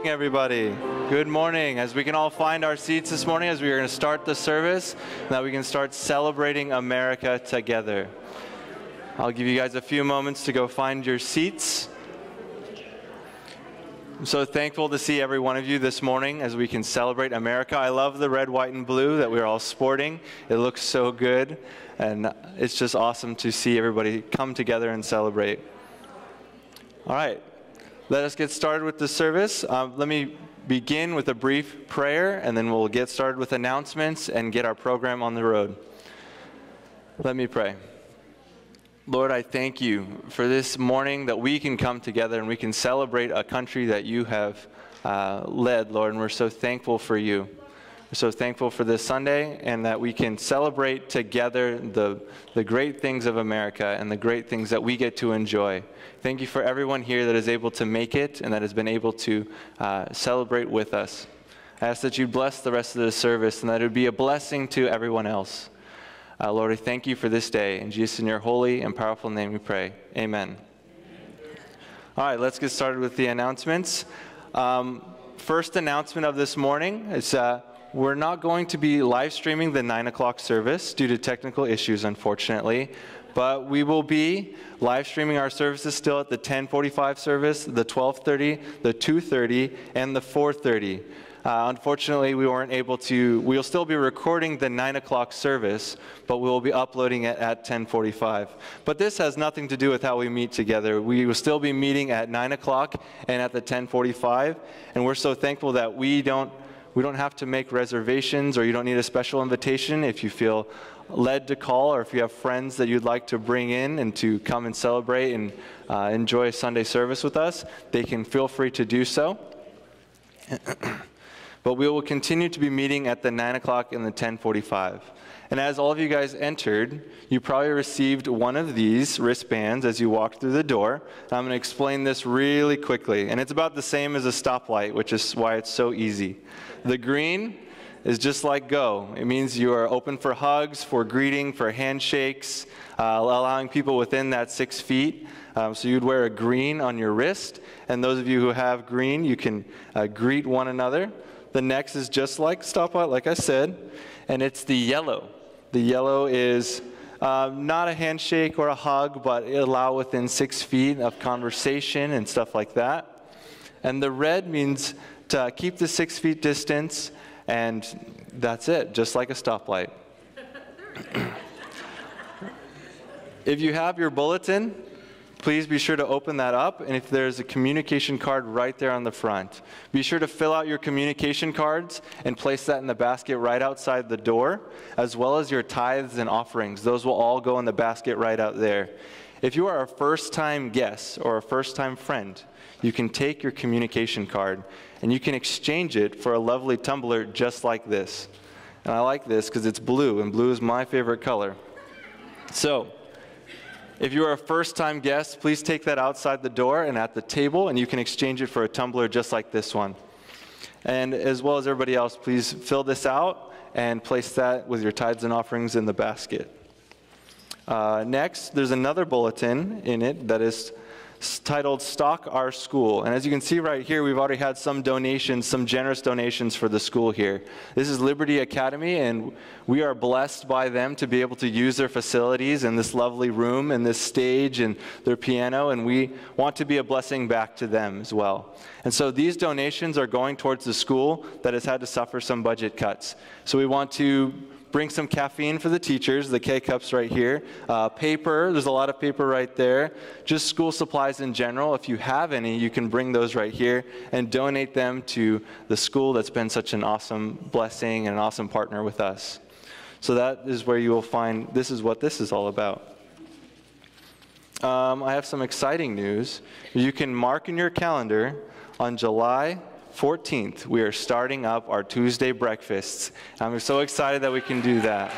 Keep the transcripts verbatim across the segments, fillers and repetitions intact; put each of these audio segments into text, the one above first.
Everybody, good morning. As we can all find our seats this morning, as we are going to start the service, that we can start celebrating America together. I'll give you guys a few moments to go find your seats. I'm so thankful to see every one of you this morning as we can celebrate America. I love the red, white, and blue that we're all sporting. It looks so good, and it's just awesome to see everybody come together and celebrate. All right. Let us get started with the service. Um, let me begin with a brief prayer, and then we'll get started with announcements and get our program on the road. Let me pray. Lord, I thank you for this morning that we can come together and we can celebrate a country that you have uh, led, Lord, and we're so thankful for you. We're so thankful for this Sunday and that we can celebrate together the, the great things of America and the great things that we get to enjoy. Thank you for everyone here that is able to make it and that has been able to uh, celebrate with us. I ask that you bless the rest of the service and that it would be a blessing to everyone else. Uh, Lord, I thank you for this day. In Jesus, in your holy and powerful name we pray. Amen. All right, let's get started with the announcements. Um, first announcement of this morning is uh, we're not going to be live streaming the nine o'clock service due to technical issues, unfortunately. But we will be live streaming our services still at the ten forty-five service, the twelve thirty, the two thirty, and the four thirty. Uh, unfortunately, we weren't able to, we'll still be recording the nine o'clock service, but we will be uploading it at ten forty-five. But this has nothing to do with how we meet together. We will still be meeting at nine o'clock and at the ten forty-five, and we're so thankful that we don't, we don't have to make reservations or you don't need a special invitation if you feel led to call, or if you have friends that you'd like to bring in and to come and celebrate and uh, enjoy a Sunday service with us, they can feel free to do so. But we will continue to be meeting at the nine o'clock and the ten forty-five. And as all of you guys entered, you probably received one of these wristbands as you walked through the door. And I'm going to explain this really quickly. And it's about the same as a stoplight, which is why it's so easy. The green is just like go. It means you are open for hugs, for greeting, for handshakes, uh, allowing people within that six feet. Um, so you'd wear a green on your wrist, and those of you who have green, you can uh, greet one another. The next is just like stoplight, like I said, and it's the yellow. The yellow is uh, not a handshake or a hug, but it allows within six feet of conversation and stuff like that. And the red means to keep the six feet distance. And that's it, just like a stoplight. If you have your bulletin, please be sure to open that up. And if there's a communication card right there on the front, be sure to fill out your communication cards and place that in the basket right outside the door, as well as your tithes and offerings. Those will all go in the basket right out there. If you are a first-time guest or a first-time friend, you can take your communication card and you can exchange it for a lovely tumbler just like this. And I like this because it's blue, and blue is my favorite color. So, if you are a first-time guest, please take that outside the door and at the table, and you can exchange it for a tumbler just like this one. And as well as everybody else, please fill this out and place that with your tithes and offerings in the basket. Uh, next, there's another bulletin in it that is titled Stock Our School. And as you can see right here, we've already had some donations, some generous donations for the school here. This is Liberty Academy, and we are blessed by them to be able to use their facilities and this lovely room and this stage and their piano, and we want to be a blessing back to them as well. And so these donations are going towards the school that has had to suffer some budget cuts. So we want to bring some caffeine for the teachers, the K-cups right here. Uh, paper, there's a lot of paper right there. Just school supplies in general. If you have any, you can bring those right here and donate them to the school that's been such an awesome blessing and an awesome partner with us. So that is where you will find, this is what this is all about. Um, I have some exciting news. You can mark in your calendar on July fourteenth, we are starting up our Tuesday breakfasts. I'm so excited that we can do that.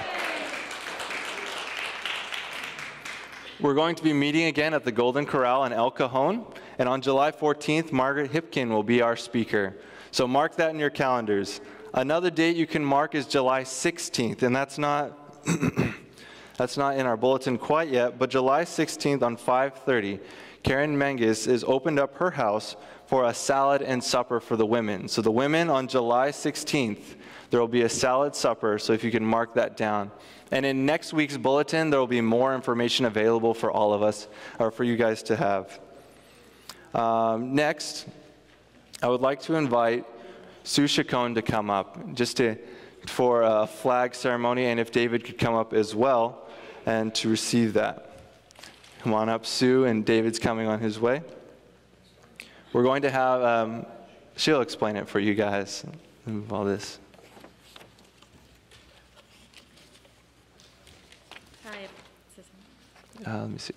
We're going to be meeting again at the Golden Corral in El Cajon, and on July fourteenth, Margaret Hipkin will be our speaker. So mark that in your calendars. Another date you can mark is July sixteenth, and that's not That's not in our bulletin quite yet, but July sixteenth on five thirty, Karen Menges has opened up her house for a salad and supper for the women. So the women on July sixteenth, there will be a salad supper, so if you can mark that down. And in next week's bulletin, there will be more information available for all of us, or for you guys to have. Um, next, I would like to invite Sue Chacon to come up, just to, for a flag ceremony, and if David could come up as well, and to receive that. Come on up, Sue, and David's coming on his way. We're going to have, um, she'll explain it for you guys, move all this. Hi. Uh, let me see.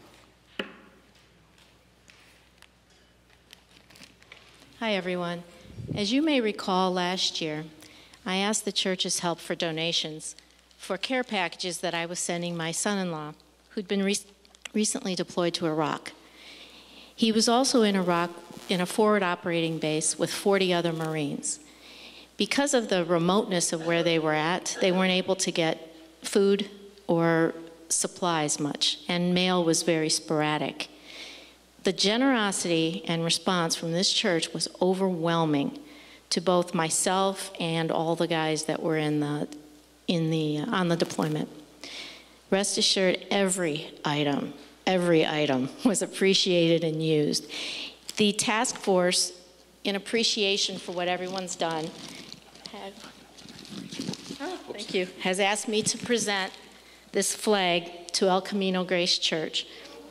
Hi, everyone. As you may recall, last year, I asked the church's help for donations for care packages that I was sending my son-in-law, who'd been re recently deployed to Iraq. He was also in Iraq in a forward operating base with forty other Marines. Because of the remoteness of where they were at, they weren't able to get food or supplies much, and mail was very sporadic. The generosity and response from this church was overwhelming to both myself and all the guys that were in the, in the, uh, on the deployment. Rest assured, every item, every item was appreciated and used. The task force, in appreciation for what everyone's done, had, oh, thank you, has asked me to present this flag to El Camino Grace Church.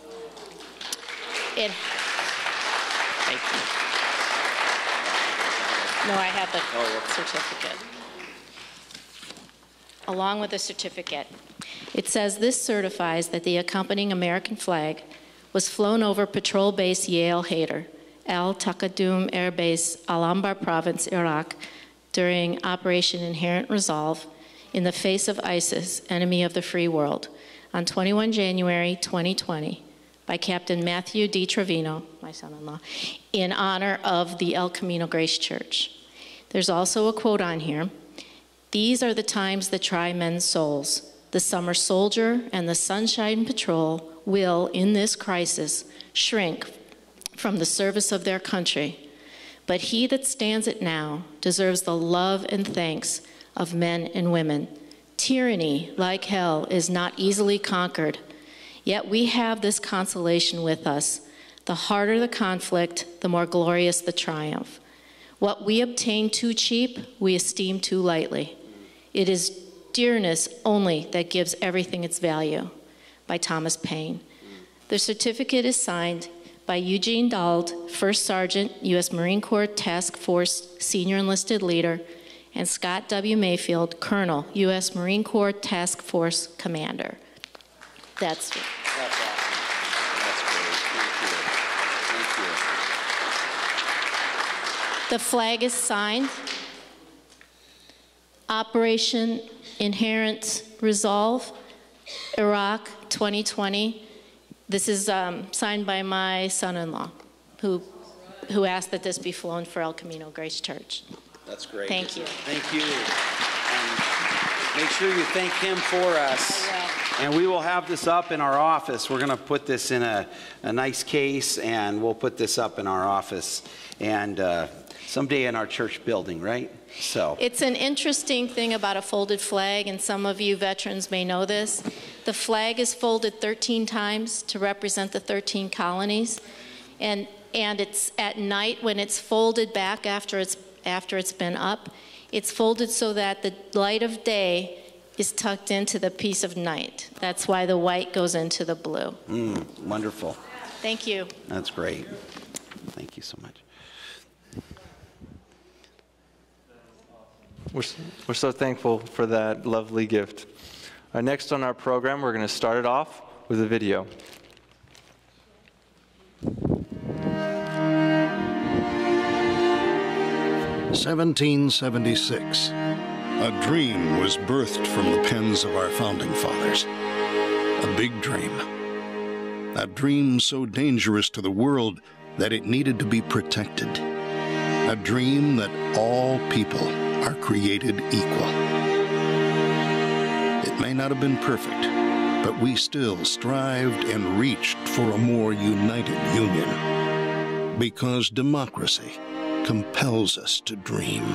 It, thank you. No, I have the certificate. Along with the certificate, it says this certifies that the accompanying American flag was flown over patrol base Yale Hayter, Al Taqadum Air Base, Al-Anbar Province, Iraq, during Operation Inherent Resolve in the face of ISIS, enemy of the free world, on the twenty-first of January twenty twenty. By Captain Matthew D. Trevino, my son-in-law, in honor of the El Camino Grace Church. There's also a quote on here. These are the times that try men's souls. The summer soldier and the sunshine patrol will, in this crisis, shrink from the service of their country. But he that stands it now deserves the love and thanks of men and women. Tyranny, like hell, is not easily conquered. Yet we have this consolation with us. The harder the conflict, the more glorious the triumph. What we obtain too cheap, we esteem too lightly. It is dearness only that gives everything its value. By Thomas Paine. The certificate is signed by Eugene Dald, First Sergeant, U S Marine Corps Task Force Senior Enlisted Leader, and Scott W. Mayfield, Colonel, U S Marine Corps Task Force Commander. That's That's awesome. That's great. Thank you. Thank you. The flag is signed. Operation Inherent Resolve, Iraq twenty twenty. This is um, signed by my son-in-law, who, who asked that this be flown for El Camino Grace Church. That's great. Thank you. Thank you. And make sure you thank him for us. And we will have this up in our office. We're going to put this in a, a nice case, and we'll put this up in our office. And uh, someday in our church building, right? So it's an interesting thing about a folded flag, and some of you veterans may know this. The flag is folded thirteen times to represent the thirteen colonies, and and it's at night when it's folded back after it's after it's been up. It's folded so that the light of day is tucked into the piece of night. That's why the white goes into the blue. Mm, wonderful. Thank you. That's great. Thank you so much. We're, we're so thankful for that lovely gift. Uh, next on our program, we're going to start it off with a video. seventeen seventy-six. A dream was birthed from the pens of our founding fathers. A big dream. A dream so dangerous to the world that it needed to be protected. A dream that all people are created equal. It may not have been perfect, but we still strived and reached for a more united union, because democracy compels us to dream.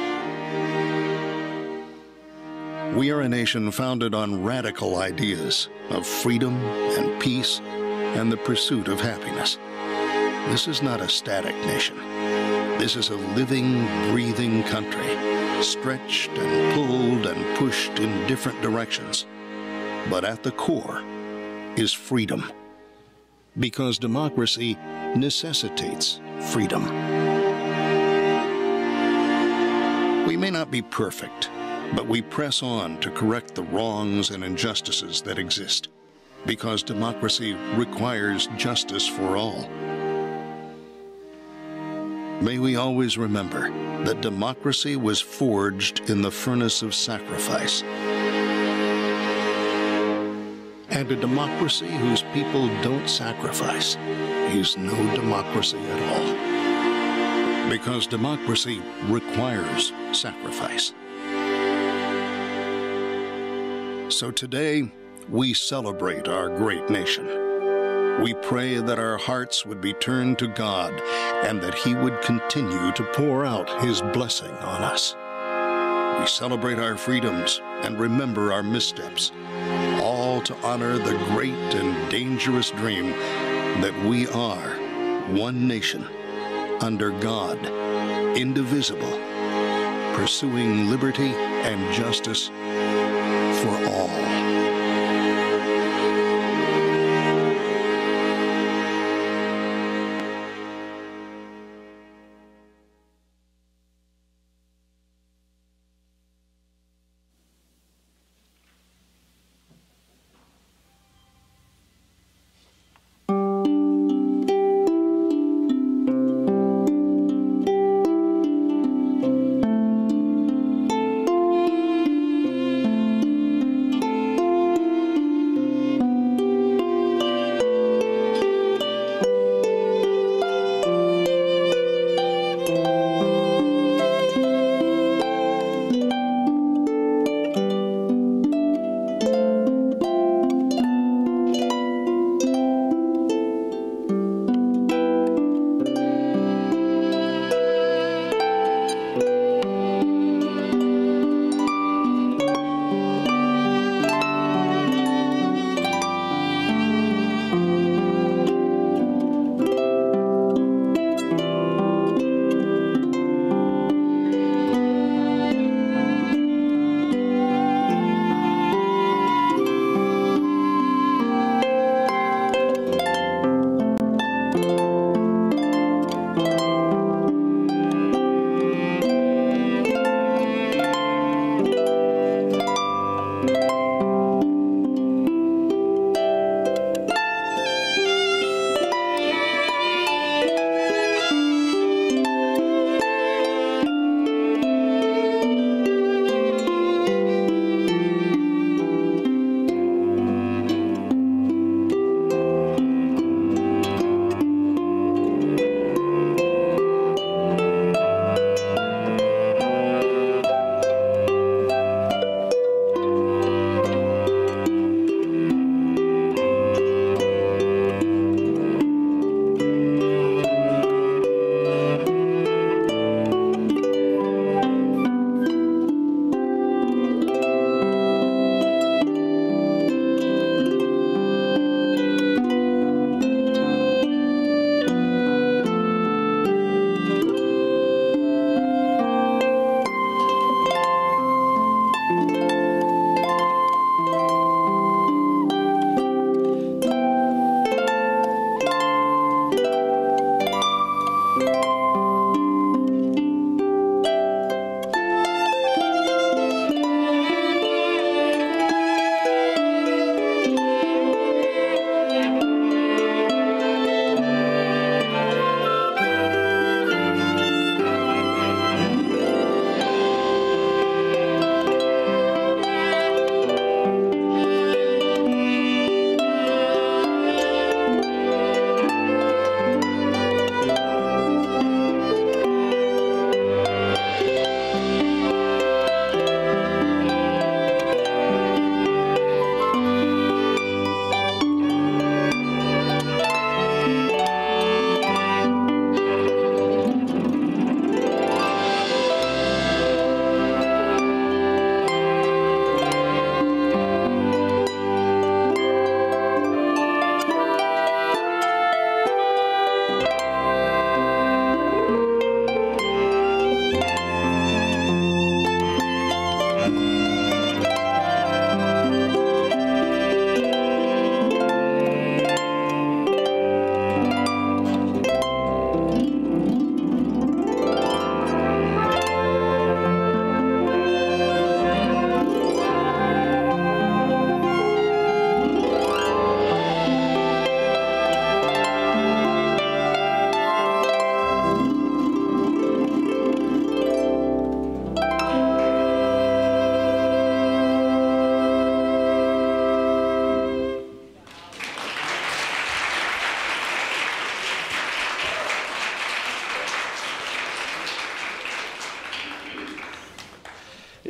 We are a nation founded on radical ideas of freedom and peace and the pursuit of happiness. This is not a static nation. This is a living, breathing country, stretched and pulled and pushed in different directions. But at the core is freedom, because democracy necessitates freedom. We may not be perfect, but we press on to correct the wrongs and injustices that exist, because democracy requires justice for all. May we always remember that democracy was forged in the furnace of sacrifice. And a democracy whose people don't sacrifice is no democracy at all. Because democracy requires sacrifice. So today, we celebrate our great nation. We pray that our hearts would be turned to God and that He would continue to pour out His blessing on us. We celebrate our freedoms and remember our missteps, all to honor the great and dangerous dream that we are one nation, under God, indivisible, pursuing liberty and justice for all.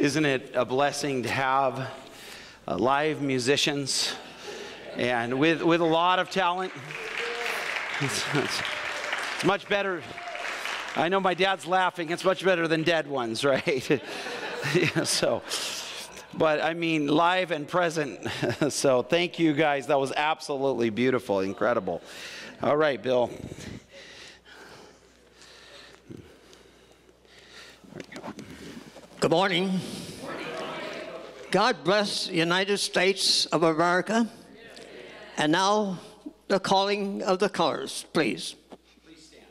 Isn't it a blessing to have uh, live musicians and with, with a lot of talent? It's, it's, it's much better. I know my dad's laughing. It's much better than dead ones, right? Yeah, so, but I mean, live and present. So thank you guys. That was absolutely beautiful, incredible. All right, Bill. Good morning. God bless the United States of America. And now, the calling of the colors, please. Please stand.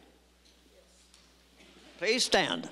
Please stand.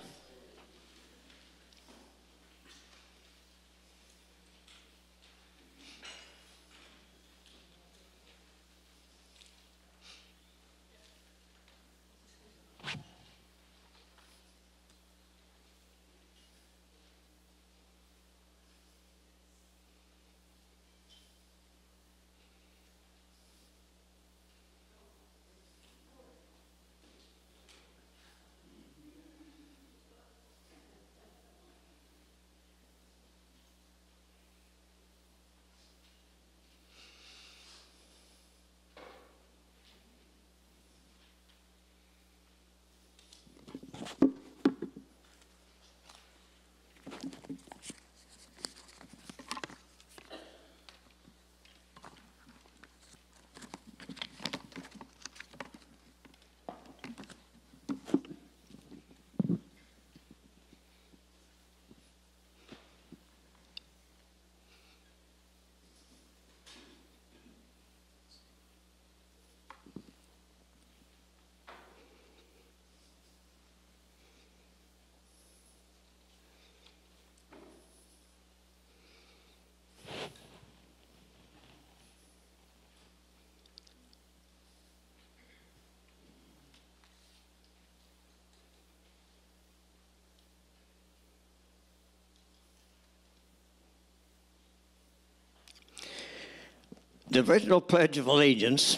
The original Pledge of Allegiance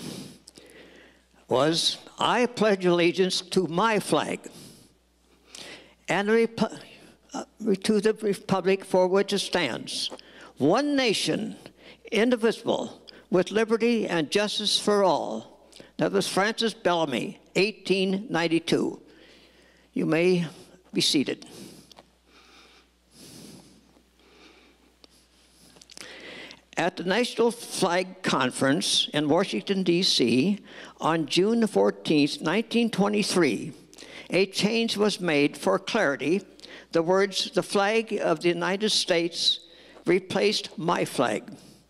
was, I pledge allegiance to my flag and the Repu- uh, to the republic for which it stands, one nation, indivisible, with liberty and justice for all. That was Francis Bellamy, eighteen ninety-two. You may be seated. At the National Flag Conference in Washington, D C on June fourteenth, nineteen twenty-three, a change was made for clarity. The words, the flag of the United States, replaced my flag.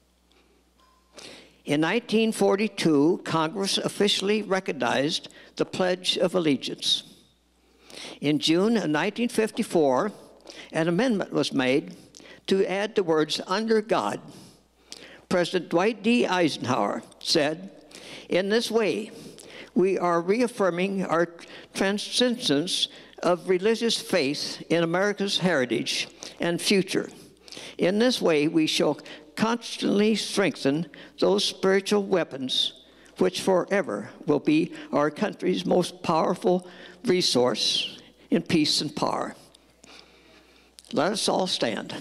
In nineteen forty-two, Congress officially recognized the Pledge of Allegiance. In June of nineteen fifty-four, an amendment was made to add the words, under God. President Dwight D. Eisenhower said, in this way, we are reaffirming our transcendence of religious faith in America's heritage and future. In this way, we shall constantly strengthen those spiritual weapons which forever will be our country's most powerful resource in peace and power. Let us all stand.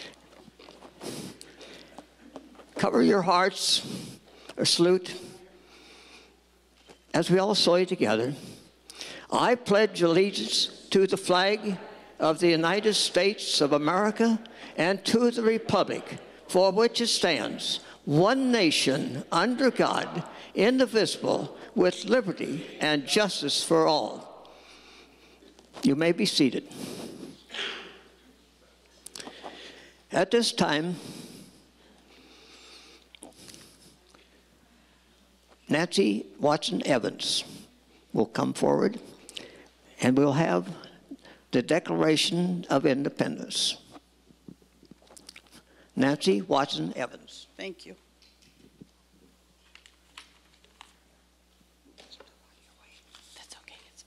Cover your hearts or salute as we all say together. I pledge allegiance to the flag of the United States of America and to the republic for which it stands, one nation under God, indivisible, with liberty and justice for all. You may be seated. At this time, Nancy Watson Evans will come forward, and we'll have the Declaration of Independence. Nancy Watson Evans. Thank you. That's okay, it's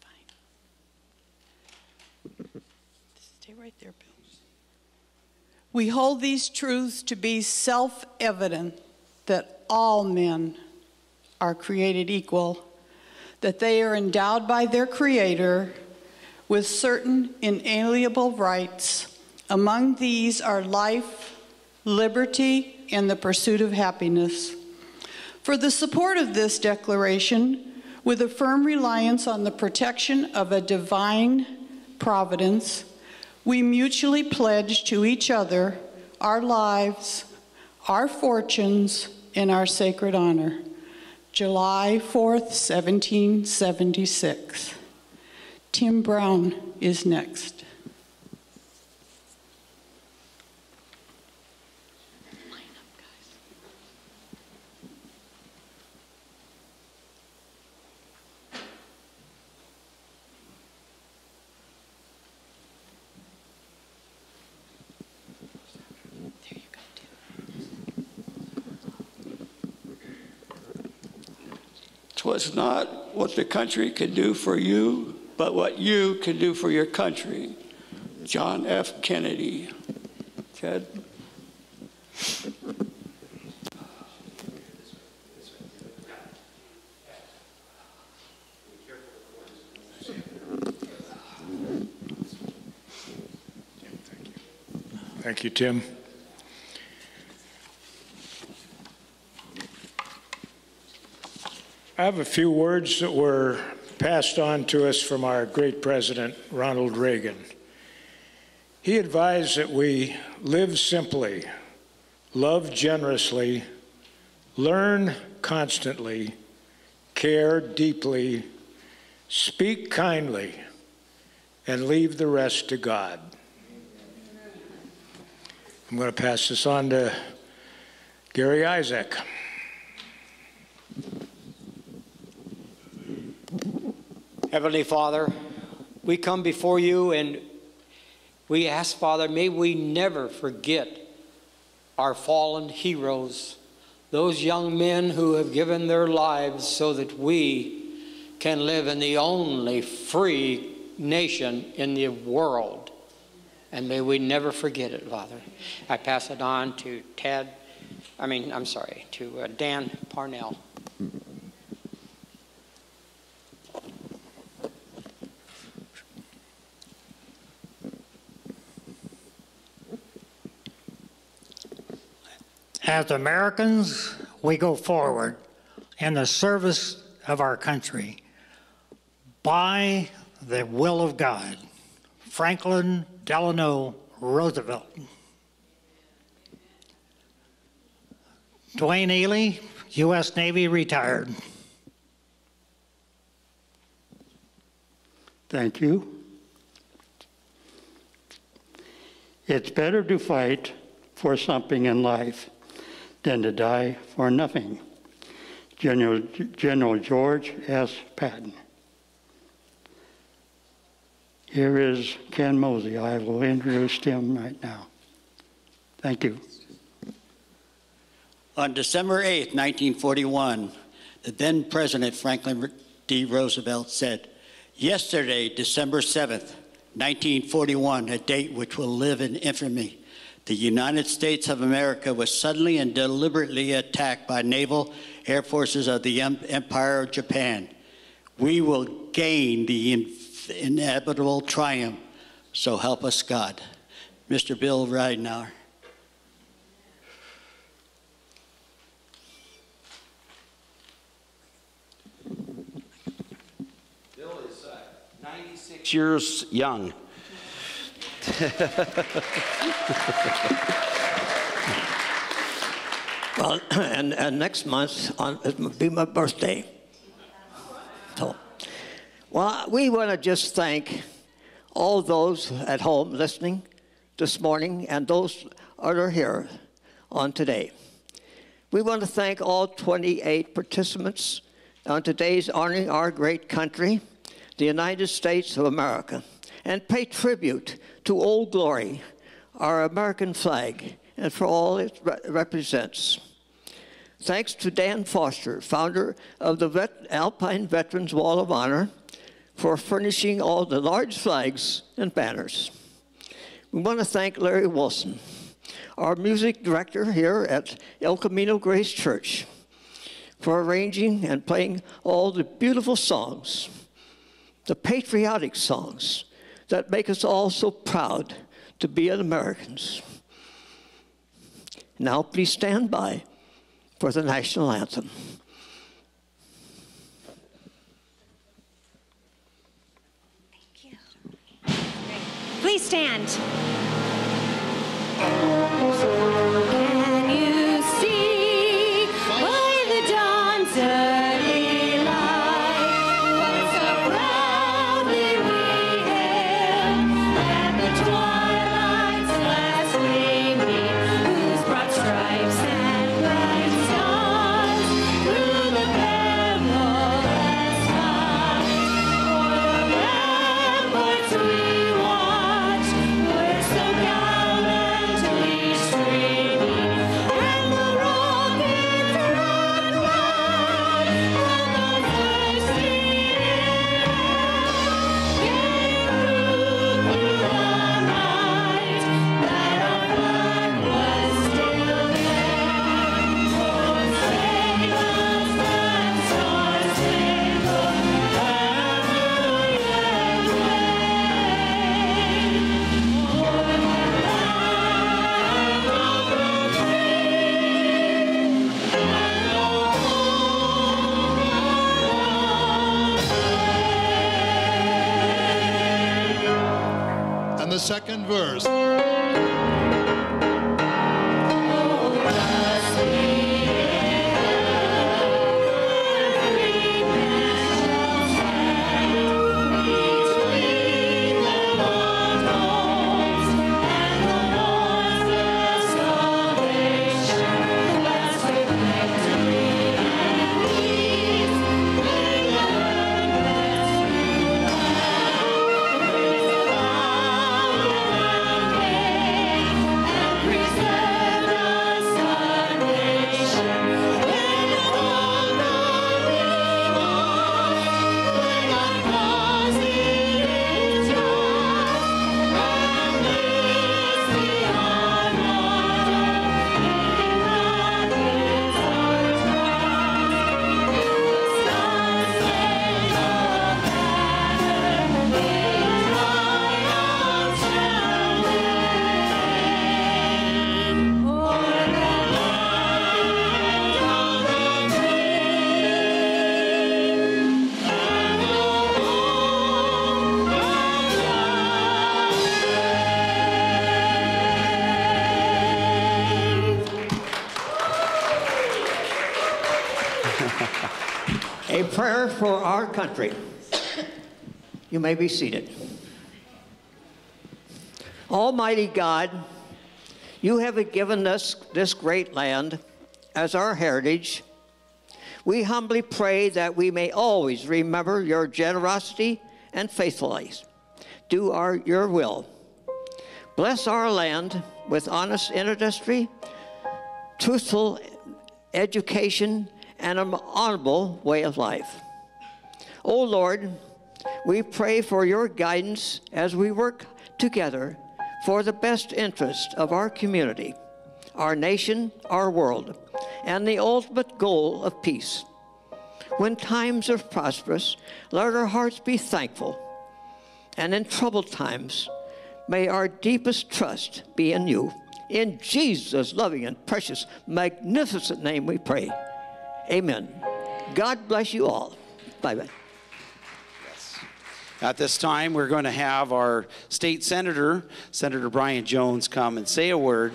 fine. Stay right there, Bill. We hold these truths to be self-evident that all men are created equal, that they are endowed by their Creator with certain inalienable rights Among these are life, liberty, and the pursuit of happiness. For the support of this declaration, with a firm reliance on the protection of a divine providence, we mutually pledge to each other our lives, our fortunes, and our sacred honor. July fourth, seventeen seventy-six. Tim Brown is next. "'Twas not what the country could do for you, but what you can do for your country." John F. Kennedy. Ted. Thank you, Tim. I have a few words that were passed on to us from our great president, Ronald Reagan. He advised that we live simply, love generously, learn constantly, care deeply, speak kindly, and leave the rest to God. I'm going to pass this on to Gary Isaac. Heavenly Father, we come before you and we ask, Father, may we never forget our fallen heroes, those young men who have given their lives so that we can live in the only free nation in the world. And may we never forget it, Father. I pass it on to Ted, I mean, I'm sorry, to uh, Dan Parnell. As Americans, we go forward in the service of our country by the will of God. Franklin Delano Roosevelt. Dwayne Ely, U S Navy, retired. Thank you. It's better to fight for something in life than to die for nothing. General, General George S. Patton. Here is Ken Mosey. I will introduce him right now. Thank you. On December eighth, nineteen forty-one, the then President Franklin D. Roosevelt said, "Yesterday, December seventh, nineteen forty-one, a date which will live in infamy, the United States of America was suddenly and deliberately attacked by naval air forces of the Empire of Japan. We will gain the in inevitable triumph, so help us God." Mister Bill Ridenour. Bill is uh, ninety-six years young. Well, and, and next month on, it will be my birthday. So, well, we want to just thank all those at home listening this morning and those that are here on today. We want to thank all twenty-eight participants on today's Honoring Our Great Country, the United States of America, and pay tribute to Old Glory, our American flag, and for all it re represents. Thanks to Dan Foster, founder of the Vet Alpine Veterans Wall of Honor, for furnishing all the large flags and banners. We want to thank Larry Wilson, our music director here at El Camino Grace Church, for arranging and playing all the beautiful songs, the patriotic songs that make us all so proud to be an American. Now please stand by for the national anthem. Thank you. Please stand. Can you see by the dawn's early light what so proudly we hailed at the twilight's last gleaming, whose broad stripes and bright stars through the perilous fight o'er the ramparts we watched were so gallantly streaming, and the rockets ran wide on the thirsty air, gave proof through the night that our flag was still there. Oh, save us that star-spangled banner yet wave, o'er the land of the free and the home. And the second verse. A prayer for our country. You may be seated. Almighty God, you have given us this great land as our heritage. We humbly pray that we may always remember your generosity and faithfulness. Do our, your will. Bless our land with honest industry, truthful education, and an honorable way of life. O Lord, we pray for your guidance as we work together for the best interest of our community, our nation, our world, and the ultimate goal of peace. When times are prosperous, let our hearts be thankful, and in troubled times, may our deepest trust be in you. In Jesus' loving and precious, magnificent name we pray. Amen. God bless you all. Bye-bye. Yes. At this time, we're going to have our state senator, Senator Brian Jones, come and say a word.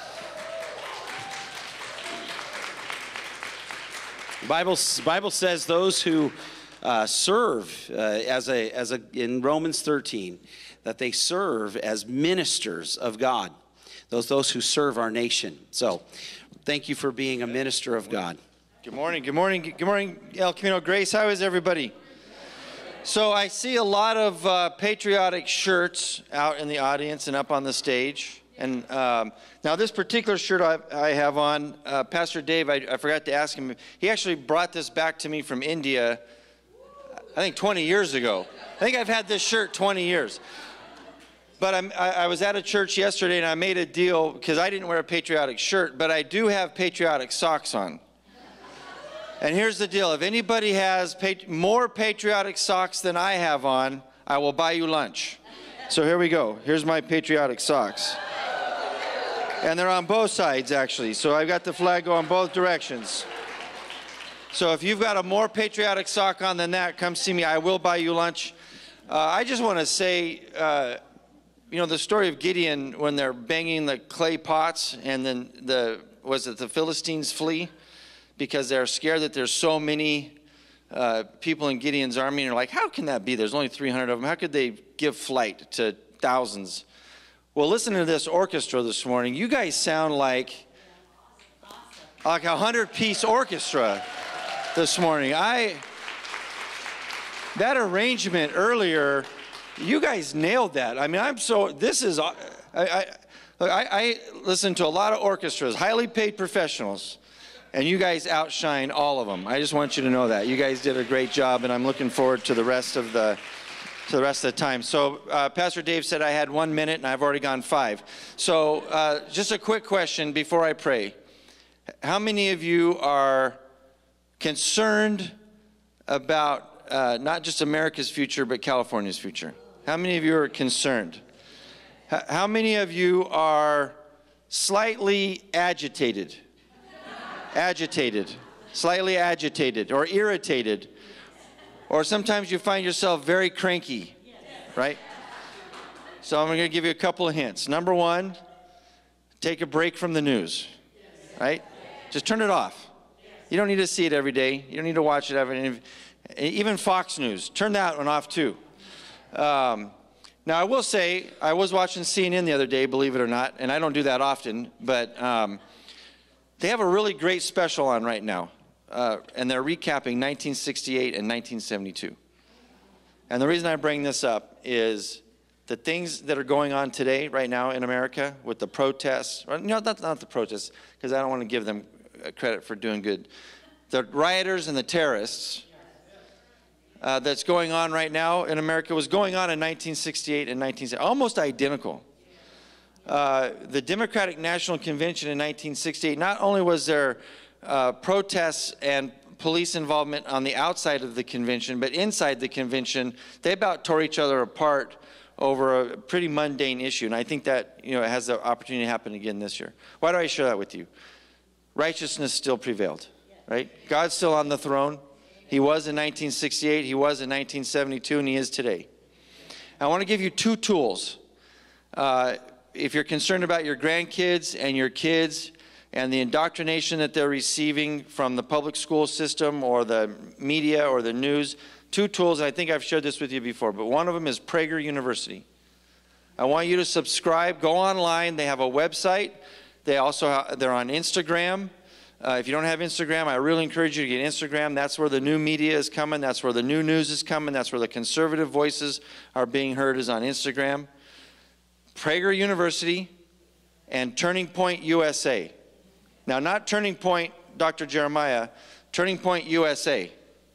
The Bible, the Bible says those who uh, serve uh, as a, as a, in Romans thirteen, that they serve as ministers of God. Those, those who serve our nation. So thank you for being a minister of God. Good morning, good morning, good morning, El Camino Grace. How is everybody? So I see a lot of uh, patriotic shirts out in the audience and up on the stage. And um, now this particular shirt I, I have on, uh, Pastor Dave, I, I forgot to ask him, he actually brought this back to me from India, I think twenty years ago. I think I've had this shirt twenty years. But I'm, I, I was at a church yesterday and I made a deal, because I didn't wear a patriotic shirt, but I do have patriotic socks on. And here's the deal. If anybody has pat- more patriotic socks than I have on, I will buy you lunch. So here we go. Here's my patriotic socks. And they're on both sides, actually. So I've got the flag going both directions. So if you've got a more patriotic sock on than that, come see me. I will buy you lunch. Uh, I just want to say, uh, you know, the story of Gideon when they're banging the clay pots and then the, was it the Philistines flee? Because they're scared that there's so many uh, people in Gideon's army. And they're like, how can that be? There's only three hundred of them. How could they give flight to thousands? Well, listen to this orchestra this morning. You guys sound like like a hundred-piece orchestra this morning. I that arrangement earlier, you guys nailed that. I mean, I'm so. This is. I I, I, I listen to a lot of orchestras, highly paid professionals, and you guys outshine all of them. I just want you to know that you guys did a great job, and I'm looking forward to the rest of the. To the rest of the time. So uh, Pastor Dave said I had one minute and I've already gone five. So uh, just a quick question before I pray. How many of you are concerned about uh, not just America's future, but California's future? How many of you are concerned? H- how many of you are slightly agitated? Agitated, slightly agitated or irritated? Or sometimes you find yourself very cranky, right? So I'm going to give you a couple of hints. Number one, take a break from the news, right? Just turn it off. You don't need to see it every day. You don't need to watch it every day. Even Fox News, turn that one off too. Um, now I will say, I was watching C N N the other day, believe it or not, and I don't do that often, but um, they have a really great special on right now. Uh, and they're recapping nineteen sixty-eight and nineteen seventy-two. And the reason I bring this up is the things that are going on today, right now in America, with the protests, or, no, not, not the protests, because I don't want to give them credit for doing good. The rioters and the terrorists uh, that's going on right now in America was going on in nineteen sixty-eight and nineteen seventy, almost identical. Uh, the Democratic National Convention in nineteen sixty-eight, not only was there Uh, protests and police involvement on the outside of the convention, but inside the convention, they about tore each other apart over a pretty mundane issue. And I think that, you know, it has the opportunity to happen again this year. Why do I share that with you? Righteousness still prevailed, right? God's still on the throne. He was in nineteen sixty-eight, he was in nineteen seventy-two, and he is today. I want to give you two tools. Uh, if you're concerned about your grandkids and your kids, and the indoctrination that they're receiving from the public school system or the media or the news, two tools, and I think I've shared this with you before, but one of them is Prager University. I want you to subscribe, go online, they have a website, they also have, they're on Instagram. Uh, if you don't have Instagram, I really encourage you to get Instagram. That's where the new media is coming, that's where the new news is coming, that's where the conservative voices are being heard, is on Instagram. Prager University and Turning Point U S A. Now, not Turning Point, Doctor Jeremiah, Turning Point U S A.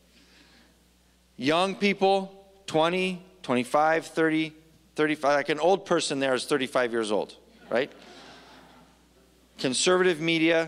Young people, twenty, twenty-five, thirty, thirty-five, like an old person there is thirty-five years old, right? Conservative media,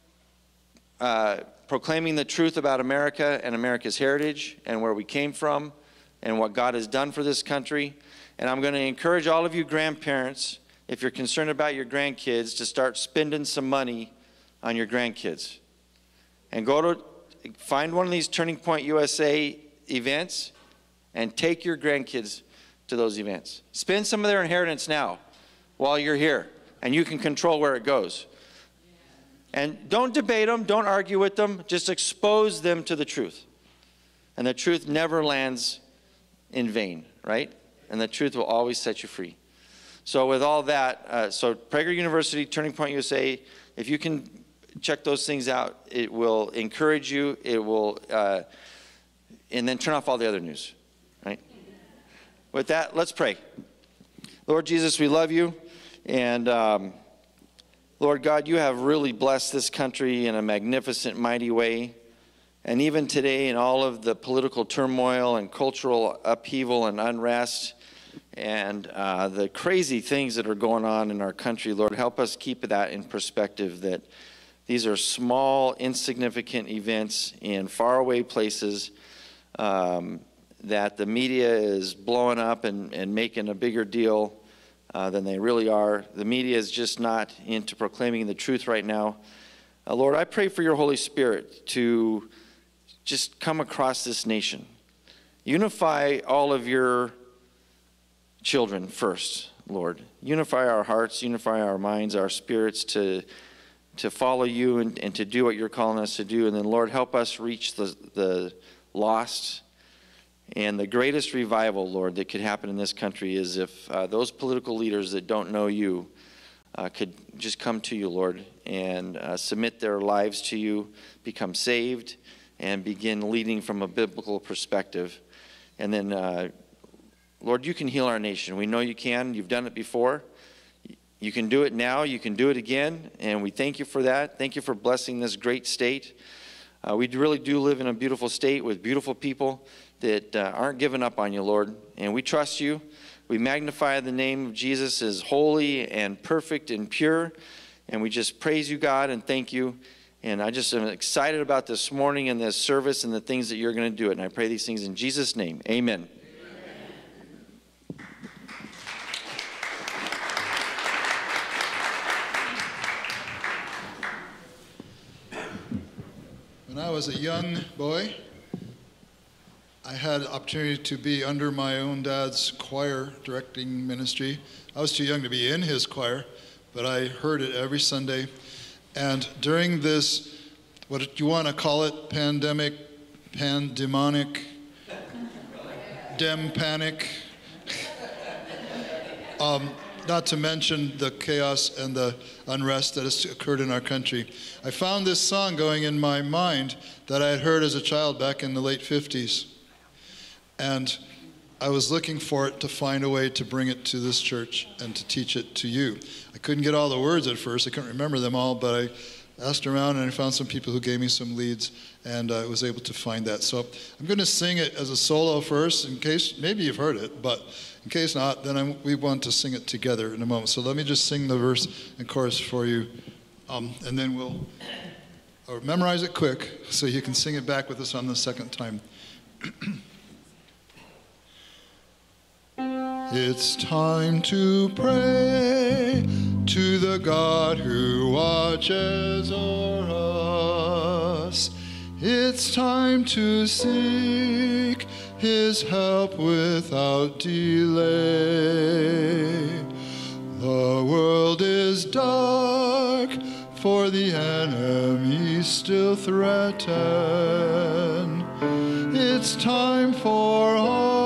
uh, proclaiming the truth about America and America's heritage and where we came from and what God has done for this country. And I'm going to encourage all of you grandparents, if you're concerned about your grandkids, to start spending some money on your grandkids. And go to, find one of these Turning Point U S A events and take your grandkids to those events. Spend some of their inheritance now while you're here, and you can control where it goes. And don't debate them, don't argue with them, just expose them to the truth. And the truth never lands in vain, right? And the truth will always set you free. So with all that, uh, so Prager University, Turning Point U S A, if you can check those things out, it will encourage you, it will, uh, and then turn off all the other news, right? With that, let's pray. Lord Jesus, we love you, and um, Lord God, you have really blessed this country in a magnificent, mighty way. And even today, in all of the political turmoil and cultural upheaval and unrest and uh, the crazy things that are going on in our country, Lord, help us keep that in perspective, that these are small, insignificant events in faraway places um, that the media is blowing up and, and making a bigger deal uh, than they really are. The media is just not into proclaiming the truth right now. Uh, Lord, I pray for your Holy Spirit to just come across this nation. Unify all of your children first, Lord. Unify our hearts, unify our minds, our spirits to, to follow you and, and to do what you're calling us to do. And then, Lord, help us reach the, the lost. And the greatest revival, Lord, that could happen in this country is if uh, those political leaders that don't know you uh, could just come to you, Lord, and uh, submit their lives to you, become saved, and begin leading from a biblical perspective. And then, uh, Lord, you can heal our nation. We know you can. You've done it before. You can do it now. You can do it again. And we thank you for that. Thank you for blessing this great state. Uh, we really do live in a beautiful state with beautiful people that uh, aren't giving up on you, Lord. And we trust you. We magnify the name of Jesus as holy and perfect and pure. And we just praise you, God, and thank you. And I just am excited about this morning and this service and the things that you're going to do it. And I pray these things in Jesus' name. Amen. When I was a young boy, I had the opportunity to be under my own dad's choir directing ministry. I was too young to be in his choir, but I heard it every Sunday. And during this, what you want to call it, pandemic, pandemonic, dem panic, um, not to mention the chaos and the unrest that has occurred in our country, I found this song going in my mind that I had heard as a child back in the late fifties. And I was looking for it to find a way to bring it to this church and to teach it to you. I couldn't get all the words at first. I couldn't remember them all, but I asked around and I found some people who gave me some leads, and I was able to find that. So I'm going to sing it as a solo first, in case, maybe you've heard it, but in case not, then I'm, we want to sing it together in a moment. So let me just sing the verse and chorus for you, um, and then we'll or memorize it quick so you can sing it back with us on the second time. It's time to pray to the God who watches o'er us. It's time to seek his help without delay. The world is dark, for the enemy still threaten. It's time for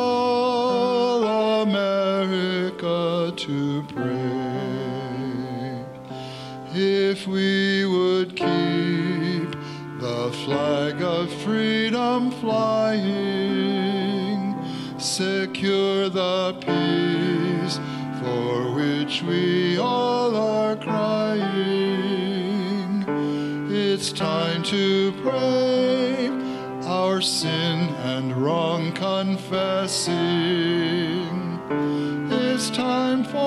all America to pray. If we would keep the flag of freedom flying, secure the peace for which we all are crying. It's time to pray, our sin and wrong confessing. It's time for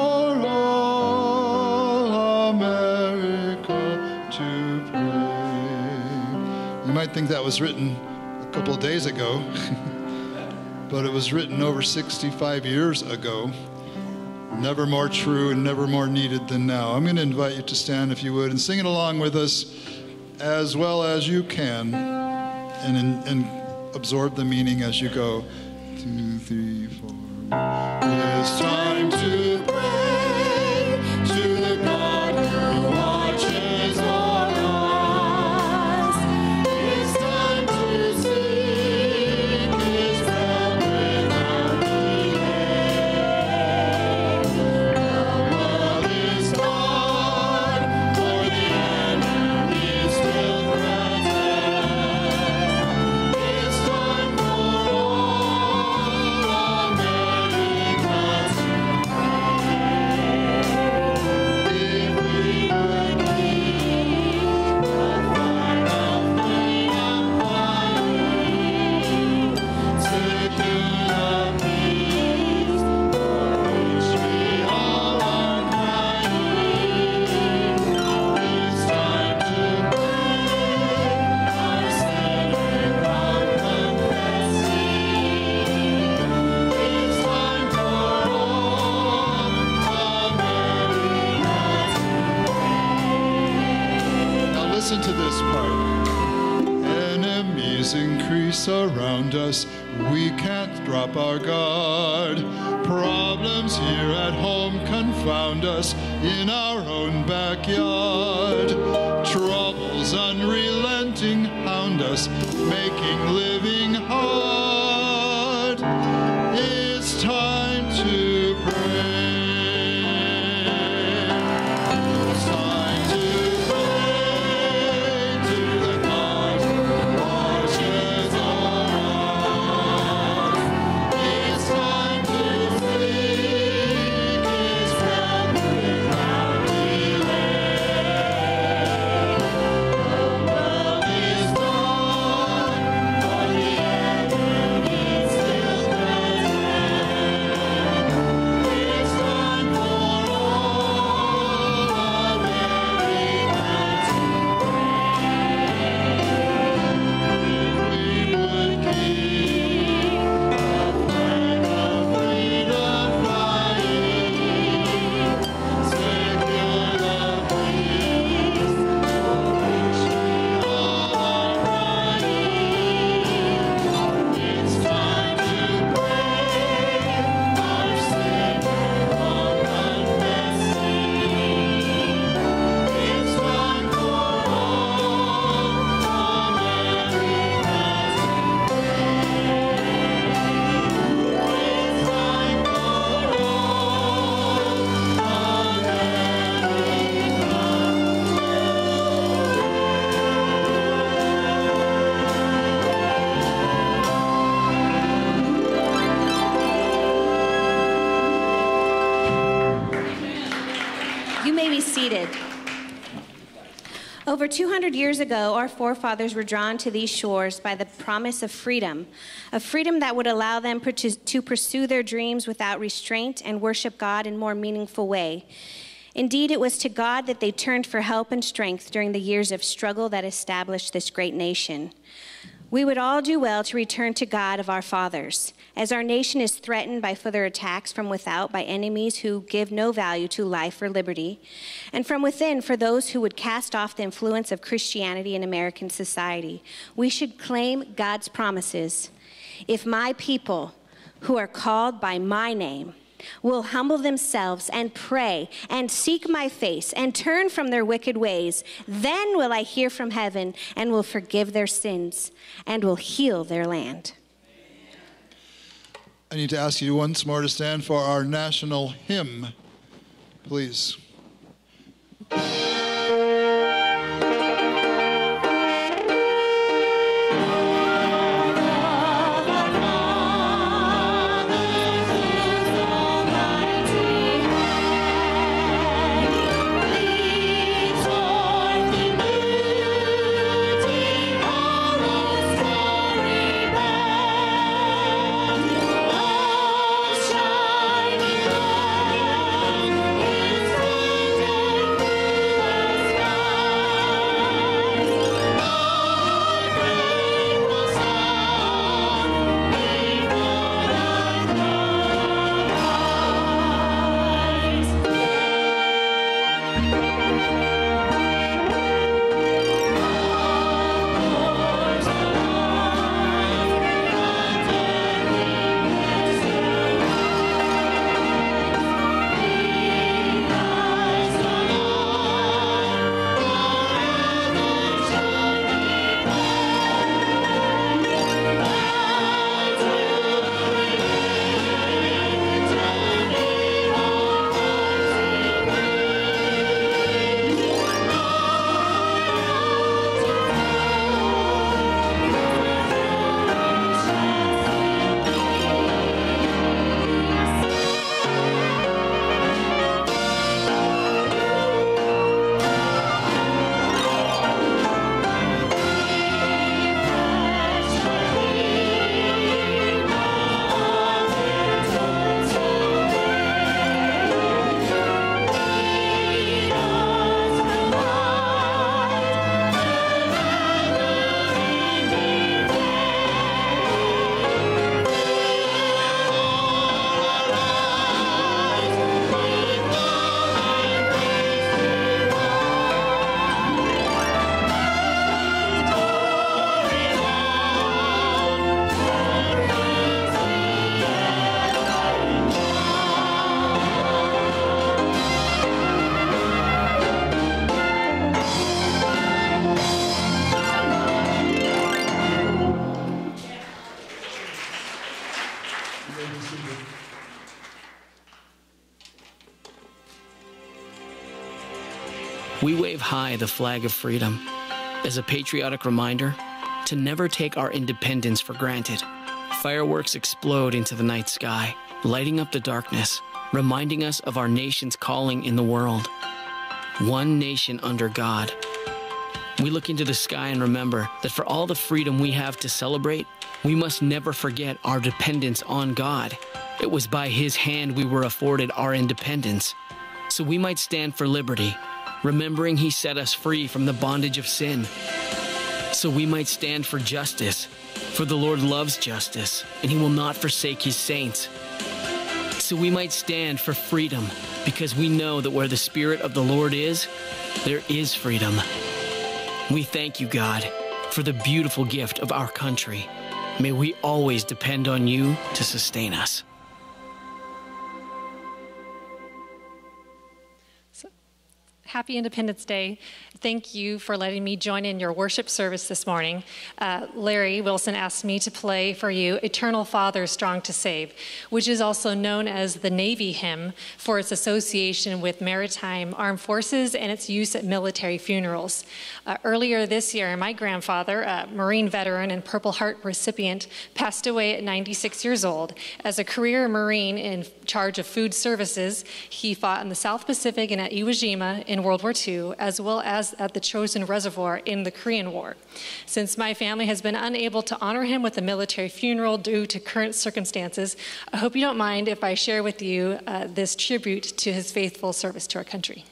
all America to pray. You might think that was written a couple of days ago, but it was written over sixty-five years ago. Never more true and never more needed than now. I'm going to invite you to stand, if you would, and sing it along with us as well as you can, and, and absorb the meaning as you go. Two, three, four. It's time to pray to the God who watches o'er us. It's time to seek his help without delay. The world is dark, for the enemy still threatens. It's time for all America to pray. listen to this part. Enemies increase around us. We can't drop our guard. Problems here at home confound us in our own backyard. Troubles unrelenting hound us, making living hard. It's time to pray. It's time to pray to the God who watches over us. It's time to speak His wrath without delay. The world is gone, but the enemy is still present. It's time for all of America to pray. We would keep the flag of freedom flying, secure the peace for which we all are crying. It's time to pray, our Savior all confessing. It's time for all America to It's time for You may be seated. Over two hundred years ago, our forefathers were drawn to these shores by the promise of freedom, a freedom that would allow them per- to to pursue their dreams without restraint and worship God in a more meaningful way. Indeed, it was to God that they turned for help and strength during the years of struggle that established this great nation. We would all do well to return to God of our fathers, as our nation is threatened by further attacks from without by enemies who give no value to life or liberty, and from within for those who would cast off the influence of Christianity in American society. We should claim God's promises. If my people, who are called by my name, will humble themselves and pray and seek my face and turn from their wicked ways, then will I hear from heaven and will forgive their sins and will heal their land. I need to ask you once more to stand for our national hymn, please. Shining light is we wave high the flag of freedom as a patriotic reminder to never take our independence for granted. Fireworks explode into the night sky, lighting up the darkness, reminding us of our nation's calling in the world. One nation under God. We look into the sky and remember that for all the freedom we have to celebrate, we must never forget our dependence on God. It was by His hand we were afforded our independence, so we might stand for liberty, remembering He set us free from the bondage of sin. So we might stand for justice, for the Lord loves justice, and He will not forsake His saints. So we might stand for freedom, because we know that where the Spirit of the Lord is, there is freedom. We thank you, God, for the beautiful gift of our country. May we always depend on you to sustain us. Happy Independence Day. Thank you for letting me join in your worship service this morning. Uh, Larry Wilson asked me to play for you Eternal Father, Strong to Save, which is also known as the Navy hymn for its association with maritime armed forces and its use at military funerals. Uh, earlier this year, my grandfather, a Marine veteran and Purple Heart recipient, passed away at ninety-six years old. As a career Marine in charge of food services, he fought in the South Pacific and at Iwo Jima in World War Two, as well as at the Chosin Reservoir in the Korean War. Since my family has been unable to honor him with a military funeral due to current circumstances, I hope you don't mind if I share with you uh, this tribute to his faithful service to our country.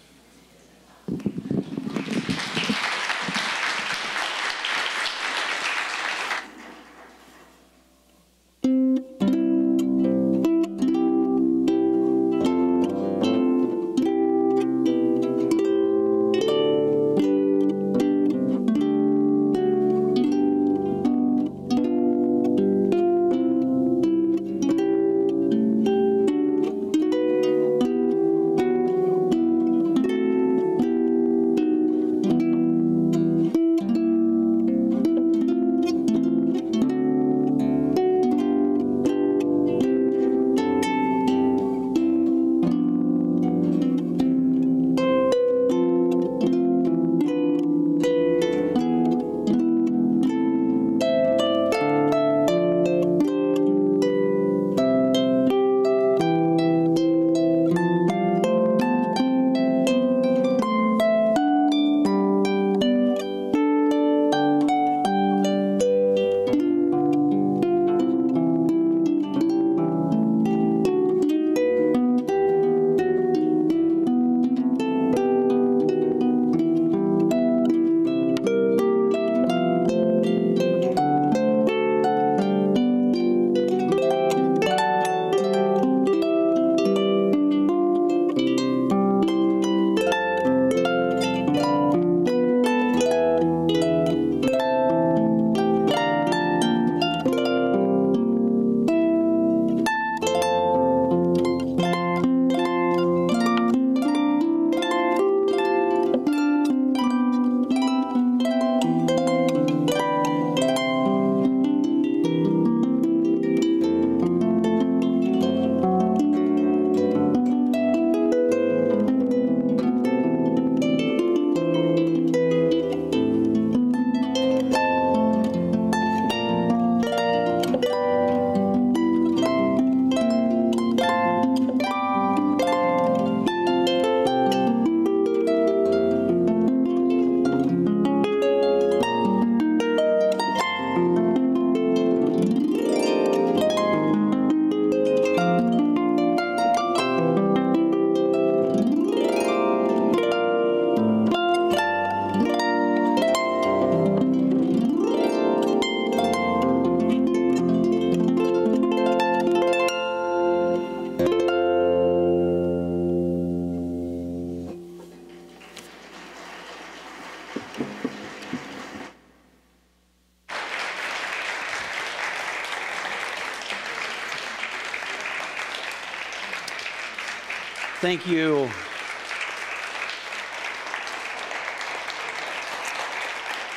Thank you.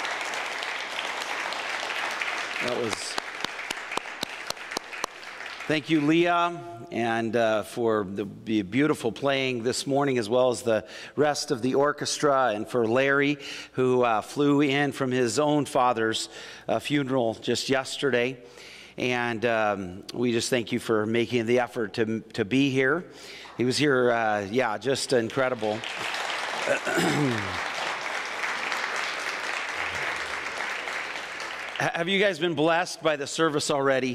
That was Thank you, Leah, and uh, for the beautiful playing this morning, as well as the rest of the orchestra, and for Larry, who uh, flew in from his own father's uh, funeral just yesterday. And um, we just thank you for making the effort to, to be here. He was here, uh, yeah, just incredible. Have you guys been blessed by the service already?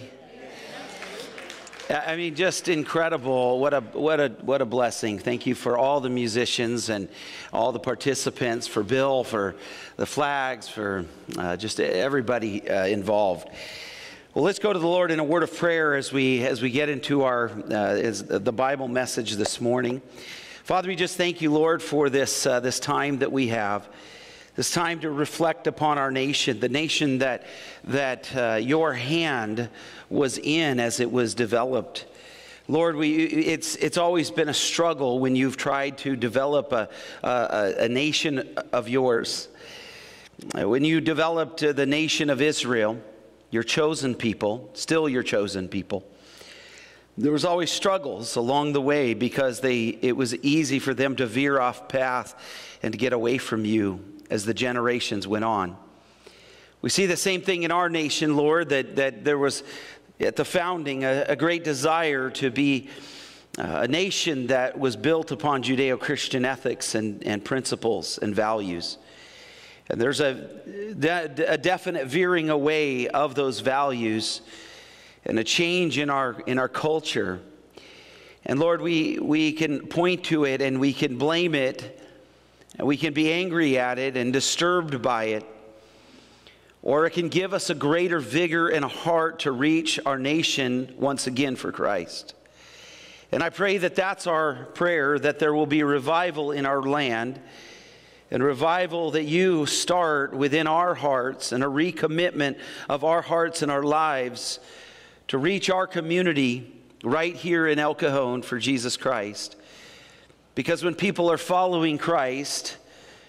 I mean, just incredible. What a what a what a blessing. Thank you for all the musicians and all the participants, for Bill, for the flags, for uh, just everybody uh, involved. Well, let's go to the Lord in a word of prayer as we as we get into our uh, as the Bible message this morning. Father, we just thank you, Lord, for this uh, this time that we have. This time to reflect upon our nation, the nation that, that uh, your hand was in as it was developed. Lord, we, it's, it's always been a struggle when you've tried to develop a, a, a nation of yours. When you developed the nation of Israel, your chosen people, still your chosen people, there was always struggles along the way because they, it was easy for them to veer off path and to get away from you as the generations went on. We see the same thing in our nation, Lord, that, that there was at the founding a, a great desire to be uh, a nation that was built upon Judeo-Christian ethics and, and principles and values. And there's a, a definite veering away of those values and a change in our, in our culture. And Lord, we, we can point to it and we can blame it. And we can be angry at it and disturbed by it. Or it can give us a greater vigor and a heart to reach our nation once again for Christ. And I pray that that's our prayer, that there will be a revival in our land, and revival that you start within our hearts, and a recommitment of our hearts and our lives to reach our community right here in El Cajon for Jesus Christ. Because when people are following Christ,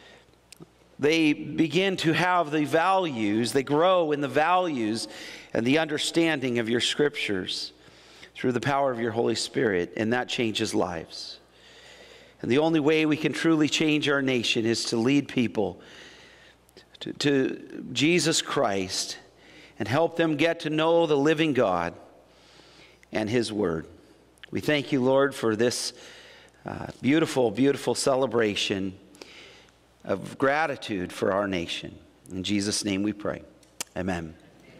they begin to have the values, they grow in the values and the understanding of your scriptures through the power of your Holy Spirit, and that changes lives. And the only way we can truly change our nation is to lead people to, to Jesus Christ and help them get to know the living God and His Word. We thank you, Lord, for this Uh, beautiful, beautiful celebration of gratitude for our nation. In Jesus' name we pray. Amen.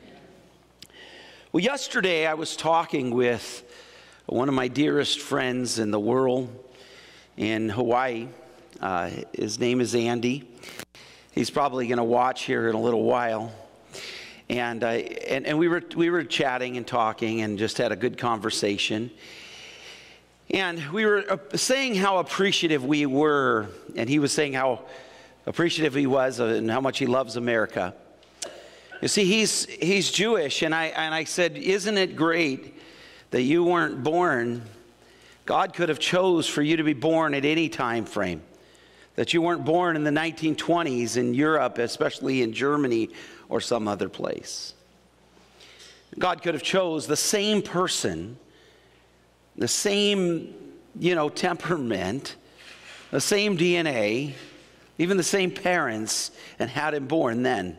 Well, yesterday I was talking with one of my dearest friends in the world in Hawaii. Uh, his name is Andy. He's probably going to watch here in a little while. And, uh, and, and we were, we were chatting and talking and just had a good conversation. And we were saying how appreciative we were, and he was saying how appreciative he was and how much he loves America. You see, he's, he's Jewish, and I, and I said, isn't it great that you weren't born? God could have chose for you to be born at any time frame, that you weren't born in the nineteen twenties in Europe, especially in Germany or some other place. God could have chose the same person, the same, you know, temperament, the same D N A, even the same parents, and had him born then.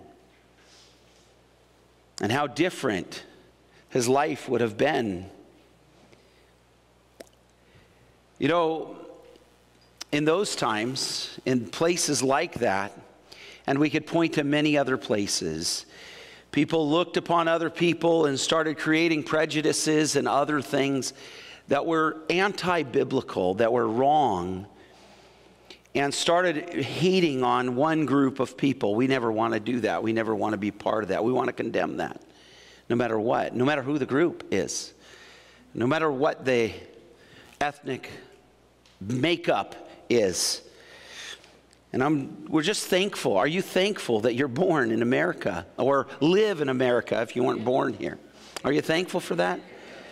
And how different his life would have been. You know, in those times, in places like that, and we could point to many other places, people looked upon other people and started creating prejudices and other things that were anti-biblical, that were wrong, and started hating on one group of people. We never want to do that. We never want to be part of that. We want to condemn that, no matter what, no matter who the group is, no matter what the ethnic makeup is. And I'm, we're just thankful. Are you thankful that you're born in America, or live in America if you weren't born here? Are you thankful for that?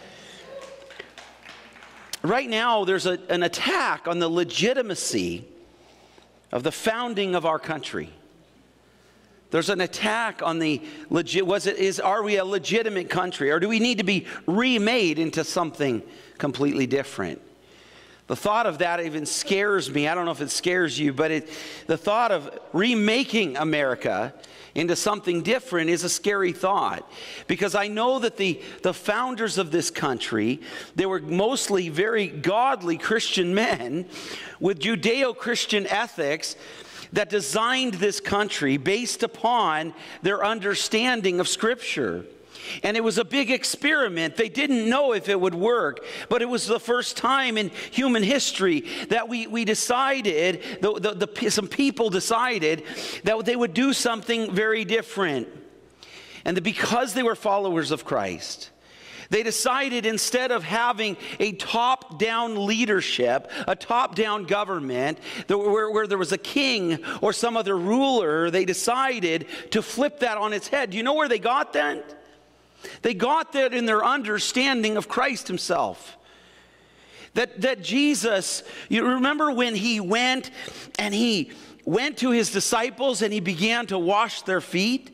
Right now, there's a, an attack on the legitimacy of the founding of our country. There's an attack on the legit, was it, is, are we a legitimate country, or do we need to be remade into something completely different? The thought of that even scares me. I don't know if it scares you, but it, the thought of remaking America into something different is a scary thought, because I know that the, the founders of this country, they were mostly very godly Christian men with Judeo-Christian ethics that designed this country based upon their understanding of Scripture. And it was a big experiment. They didn't know if it would work, but it was the first time in human history that we, we decided, the, the, the, some people decided that they would do something very different. And that because they were followers of Christ, they decided, instead of having a top-down leadership, a top-down government, where, where there was a king or some other ruler, they decided to flip that on its head. Do you know where they got that? They got that in their understanding of Christ himself. That, that Jesus, you remember when he went and he went to his disciples and he began to wash their feet?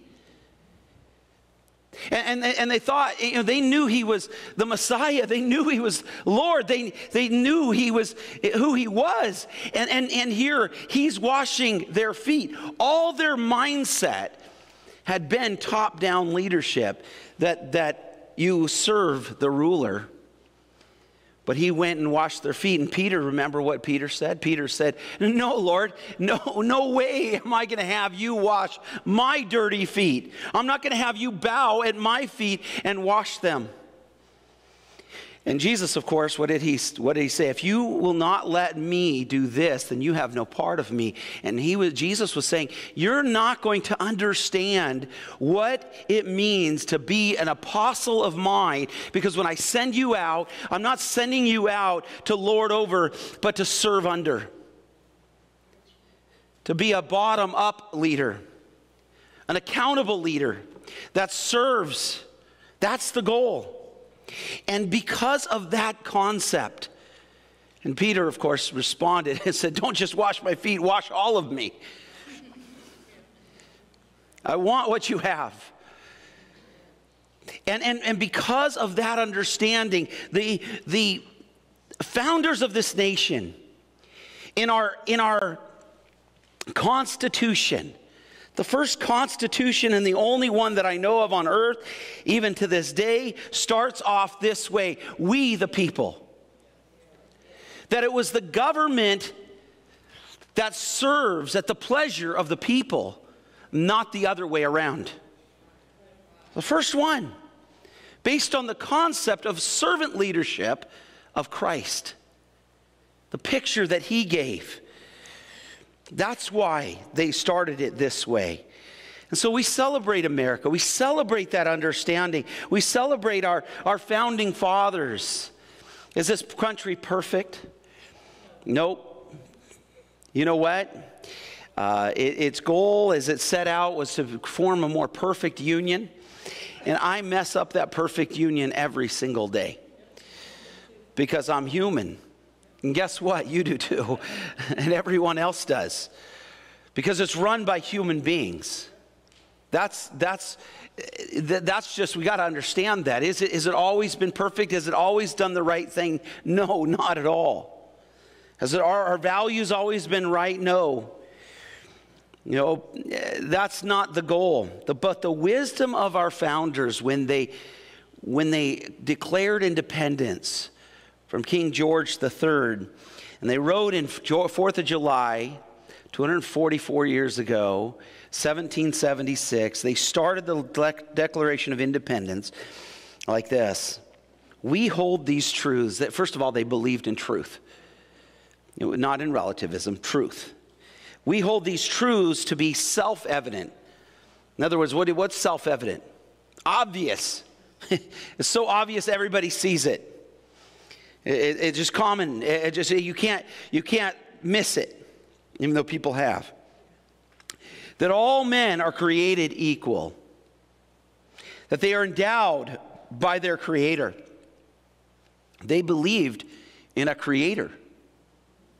And, and, and they thought, you know, they knew he was the Messiah. They knew he was Lord. They, they knew he was who he was. And, and, and here he's washing their feet. All their mindset had been top-down leadership, that, that you serve the ruler. But he went and washed their feet. And Peter, remember what Peter said? Peter said, no, Lord, no, no way am I going to have you wash my dirty feet. I'm not going to have you bow at my feet and wash them. And Jesus, of course, what did he, what did he say? If you will not let me do this, then you have no part of me. And he was, Jesus was saying, you're not going to understand what it means to be an apostle of mine, because when I send you out, I'm not sending you out to lord over, but to serve under. To be a bottom-up leader, an accountable leader that serves. That's the goal. And because of that concept, and Peter, of course, responded and said, don't just wash my feet, wash all of me. I want what you have. And, and, and because of that understanding, the, the founders of this nation, in our, in our Constitution, the first Constitution, and the only one that I know of on earth, even to this day, starts off this way: we the people. That it was the government that serves at the pleasure of the people, not the other way around. The first one, based on the concept of servant leadership of Christ, the picture that he gave. That's why they started it this way. And so we celebrate America. We celebrate that understanding. We celebrate our, our founding fathers. Is this country perfect? Nope. You know what? Uh, it, its goal, as it set out, was to form a more perfect union. And I mess up that perfect union every single day, because I'm human. And guess what? You do too. And everyone else does. Because it's run by human beings. That's, that's, that's just, we got to understand that. Is it, has it always been perfect? Has it always done the right thing? No, not at all. Has it, our, our values always been right? No. You know, that's not the goal. The, but the wisdom of our founders, when they, when they declared independence from King George the Third, and they wrote in fourth of July, two hundred forty-four years ago, seventeen seventy-six, they started the Declaration of Independence like this: we hold these truths. That, first of all, they believed in truth, not in relativism, truth. We hold these truths to be self-evident. In other words, what, what's self-evident? Obvious. It's so obvious everybody sees it. It, it's just common. It just, you can't, you can't miss it, even though people have. That all men are created equal. That they are endowed by their Creator. They believed in a Creator.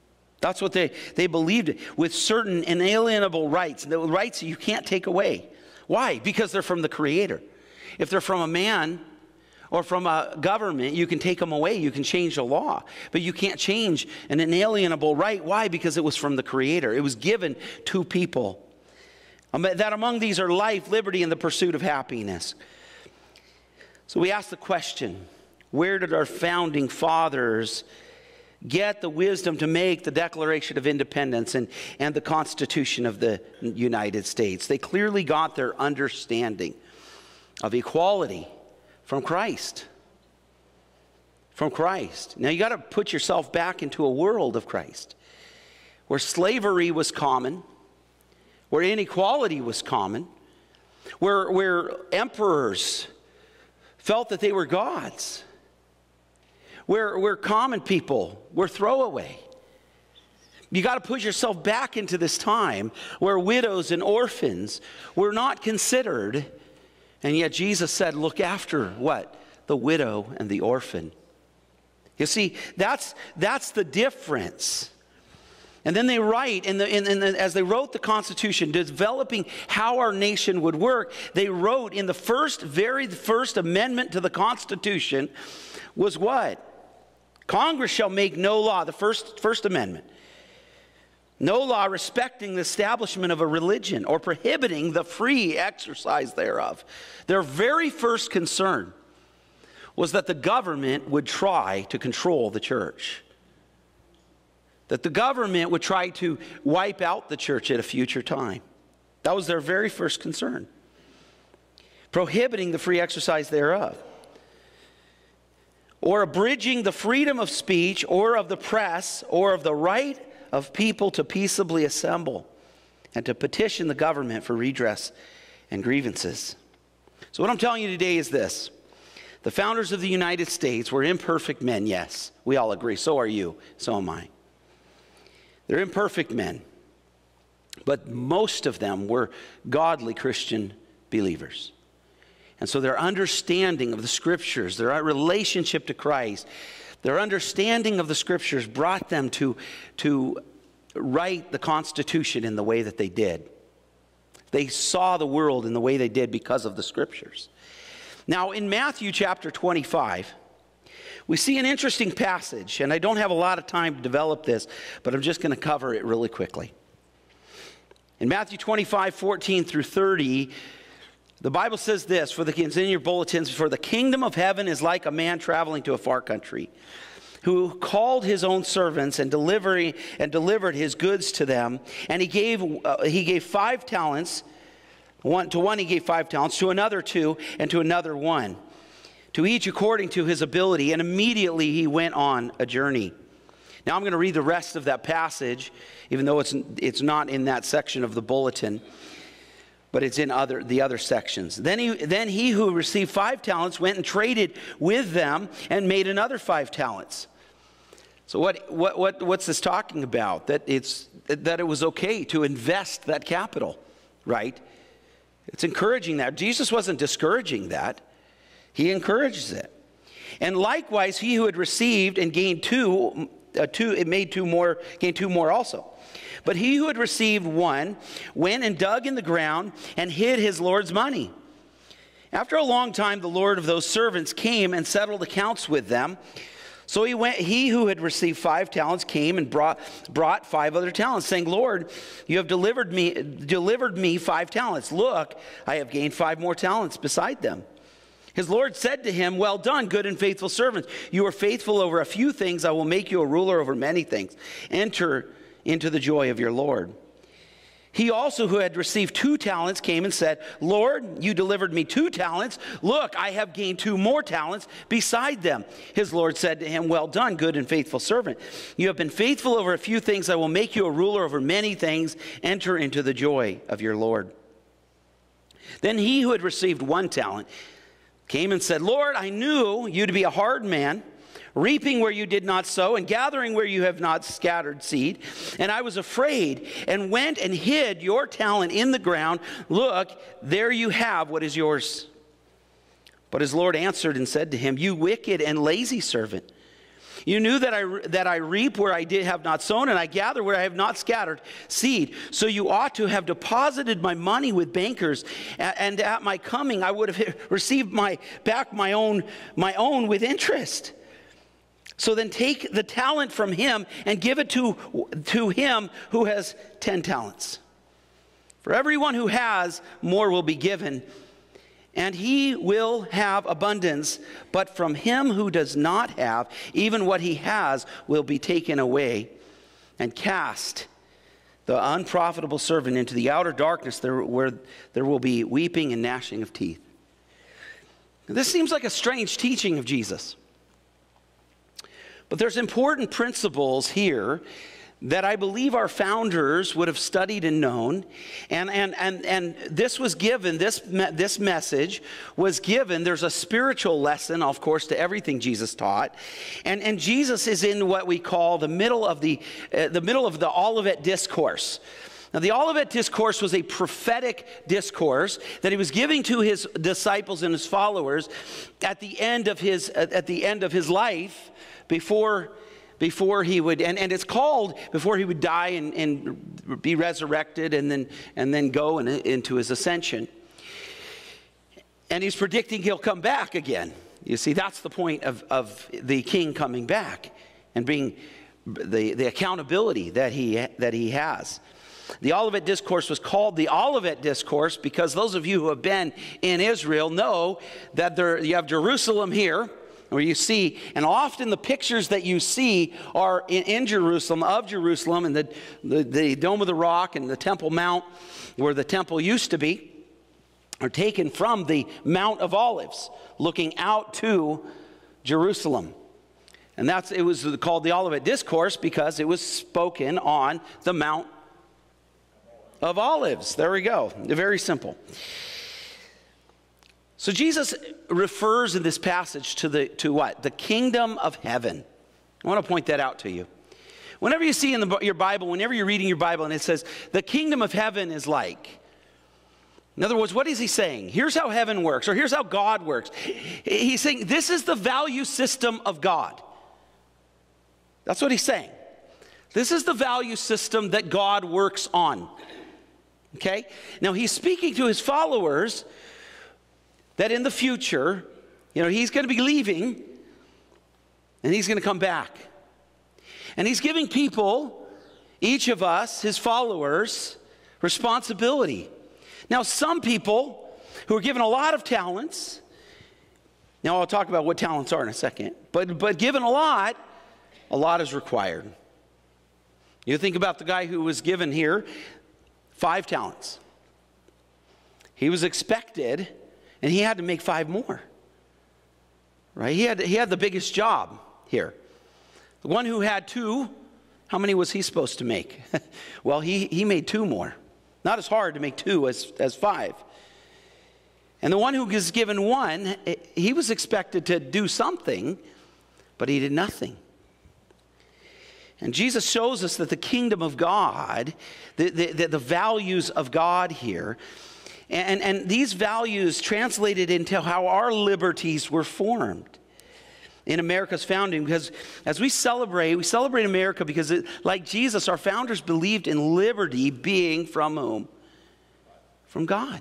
That's what they, they believed, with certain inalienable rights, the rights that you can't take away. Why? Because they're from the Creator. If they're from a man or from a government, you can take them away. You can change the law. But you can't change an inalienable right. Why? Because it was from the Creator. It was given to people. That among these are life, liberty, and the pursuit of happiness. So we ask the question, where did our founding fathers get the wisdom to make the Declaration of Independence and, and the Constitution of the United States? They clearly got their understanding of equality from Christ. From Christ. Now you got to put yourself back into a world of Christ, where slavery was common, where inequality was common, where, where emperors felt that they were gods, where, where common people were throwaway. You got to put yourself back into this time where widows and orphans were not considered, and yet Jesus said, look after what? The widow and the orphan. You see, that's, that's the difference. And then they write, in the, in, in the, as they wrote the Constitution, developing how our nation would work, they wrote in the first, very first amendment to the Constitution was what? Congress shall make no law, the first, first amendment. No law respecting the establishment of a religion or prohibiting the free exercise thereof. Their very first concern was that the government would try to control the church. That the government would try to wipe out the church at a future time. That was their very first concern. Prohibiting the free exercise thereof. Or abridging the freedom of speech or of the press or of the right of people to peaceably assemble and to petition the government for redress and grievances. So what I'm telling you today is this. The founders of the United States were imperfect men, yes. We all agree. So are you. So am I. They're imperfect men. But most of them were godly Christian believers. And so their understanding of the Scriptures, their relationship to Christ, their understanding of the Scriptures brought them to, to write the Constitution in the way that they did. They saw the world in the way they did because of the Scriptures. Now, in Matthew chapter twenty-five, we see an interesting passage, and I don't have a lot of time to develop this, but I'm just going to cover it really quickly. In Matthew twenty-five, fourteen through thirty, the Bible says this, for the, it's in your bulletins, for the kingdom of heaven is like a man traveling to a far country, who called his own servants and delivery and delivered his goods to them. And he gave uh, he gave five talents. One to one he gave five talents, to another two, and to another one, to each according to his ability. And immediately he went on a journey. Now I'm going to read the rest of that passage, even though it's it's not in that section of the bulletin, but it's in other the other sections. Then he then he who received five talents went and traded with them and made another five talents. So what, what, what, what's this talking about? That, it's, that it was okay to invest that capital, right? It's encouraging that. Jesus wasn't discouraging that. He encourages it. And likewise, he who had received and gained two, uh, two it made two more, gained two more also. But he who had received one went and dug in the ground and hid his Lord's money. After a long time, the Lord of those servants came and settled accounts with them. So he went, he who had received five talents came and brought, brought five other talents, saying, Lord, you have delivered me, delivered me five talents. Look, I have gained five more talents beside them. His Lord said to him, well done, good and faithful servant. You are faithful over a few things. I will make you a ruler over many things. Enter into the joy of your Lord. He also, who had received two talents, came and said, Lord, you delivered me two talents. Look, I have gained two more talents beside them. His Lord said to him, well done, good and faithful servant. You have been faithful over a few things. I will make you a ruler over many things. Enter into the joy of your Lord. Then he who had received one talent came and said, Lord, I knew you to be a hard man, reaping where you did not sow and gathering where you have not scattered seed. And I was afraid and went and hid your talent in the ground. Look, there you have what is yours. But his Lord answered and said to him, you wicked and lazy servant. You knew that I, that I reap where I did have not sown, and I gather where I have not scattered seed. So you ought to have deposited my money with bankers, and at my coming I would have received my back my own, my own with interest. So then take the talent from him and give it to, to him who has ten talents. For everyone who has, more will be given, and he will have abundance. But from him who does not have, even what he has will be taken away. And cast the unprofitable servant into the outer darkness, there, where there will be weeping and gnashing of teeth. This seems like a strange teaching of Jesus. But there's important principles here that I believe our founders would have studied and known. And, and, and, and this was given, this, this message was given. There's a spiritual lesson, of course, to everything Jesus taught. And, and Jesus is in what we call the middle of the, uh, the middle of the Olivet Discourse. Now, the Olivet Discourse was a prophetic discourse that he was giving to his disciples and his followers at the end of his, at the end of his life, before Before he would, and, and it's called before he would die and, and be resurrected and then, and then go in, into his ascension. And he's predicting he'll come back again. You see, that's the point of, of the king coming back and being the, the accountability that he, that he has. The Olivet Discourse was called the Olivet Discourse because those of you who have been in Israel know that there, you have Jerusalem here, where you see, and often the pictures that you see are in, in Jerusalem, of Jerusalem, and the, the, the Dome of the Rock and the Temple Mount, where the temple used to be, are taken from the Mount of Olives, looking out to Jerusalem. And that's, it was called the Olivet Discourse because it was spoken on the Mount of Olives. There we go. Very simple. So Jesus refers in this passage to the to what? The kingdom of heaven. I want to point that out to you. Whenever you see in the, your Bible, whenever you're reading your Bible and it says, the kingdom of heaven is like. In other words, what is he saying? Here's how heaven works, or here's how God works. He's saying this is the value system of God. That's what he's saying. This is the value system that God works on. Okay? Now he's speaking to his followers that in the future, you know, he's going to be leaving and he's going to come back. And he's giving people, each of us, his followers, responsibility. Now, some people who are given a lot of talents, now I'll talk about what talents are in a second, but, but given a lot, a lot is required. You think about the guy who was given here five talents. He was expected, and he had to make five more, right? He had, he had the biggest job here. The one who had two, how many was he supposed to make? Well, he, he made two more. Not as hard to make two as, as five. And the one who was given one, he was expected to do something, but he did nothing. And Jesus shows us that the kingdom of God, the, the, the values of God here, And, and these values translated into how our liberties were formed in America's founding. Because as we celebrate, we celebrate America because, it, like Jesus, our founders believed in liberty being from whom? From God.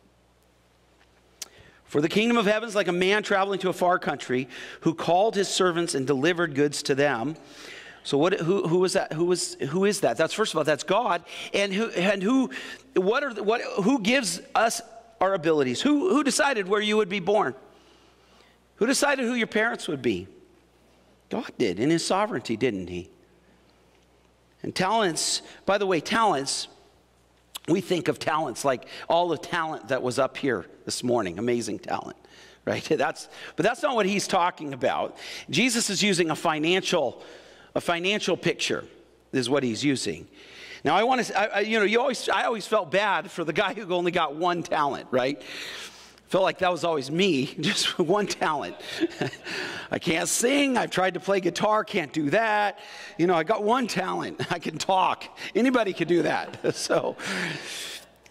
For the kingdom of heaven is like a man traveling to a far country who called his servants and delivered goods to them. So what? Who, who is that? Who is who is that? That's first of all, that's God. And who? And who? What are? The, what? Who gives us our abilities? Who? Who decided where you would be born? Who decided who your parents would be? God did in His sovereignty, didn't He? And talents. By the way, talents. We think of talents like all the talent that was up here this morning. Amazing talent, right? That's. But that's not what He's talking about. Jesus is using a financial. A financial picture is what He's using. Now, I want to, I, you know, you always, I always felt bad for the guy who only got one talent, right? Felt like that was always me, just one talent. I can't sing. I've tried to play guitar, can't do that. You know, I got one talent. I can talk. Anybody could do that. So,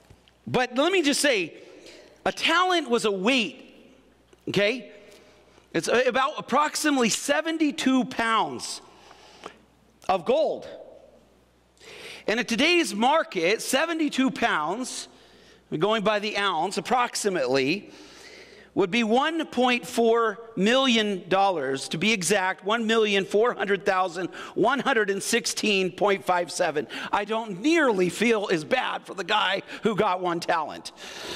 but let me just say, a talent was a weight, okay? It's about approximately seventy-two pounds of gold. And in today's market, seventy-two pounds, going by the ounce approximately, would be one point four million dollars, to be exact, one million four hundred thousand one hundred sixteen point five seven. I don't nearly feel as bad for the guy who got one talent.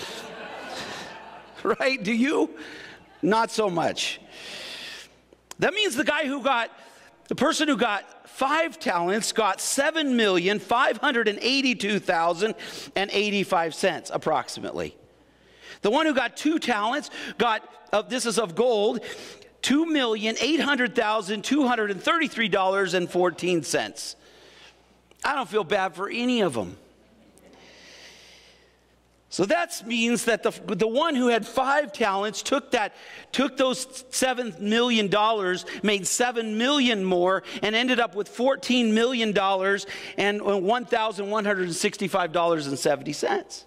Right? Do you? Not so much. That means the guy who got, the person who got five talents got seven million five hundred eighty-two thousand eighty-five cents approximately. The one who got two talents got, uh, this is of gold, two million eight hundred thousand two hundred thirty-three dollars and fourteen cents. I don't feel bad for any of them. So that means that the, the one who had five talents took that, took those seven million dollars, made seven million more, and ended up with fourteen million dollars and one thousand one hundred sixty-five dollars and seventy cents.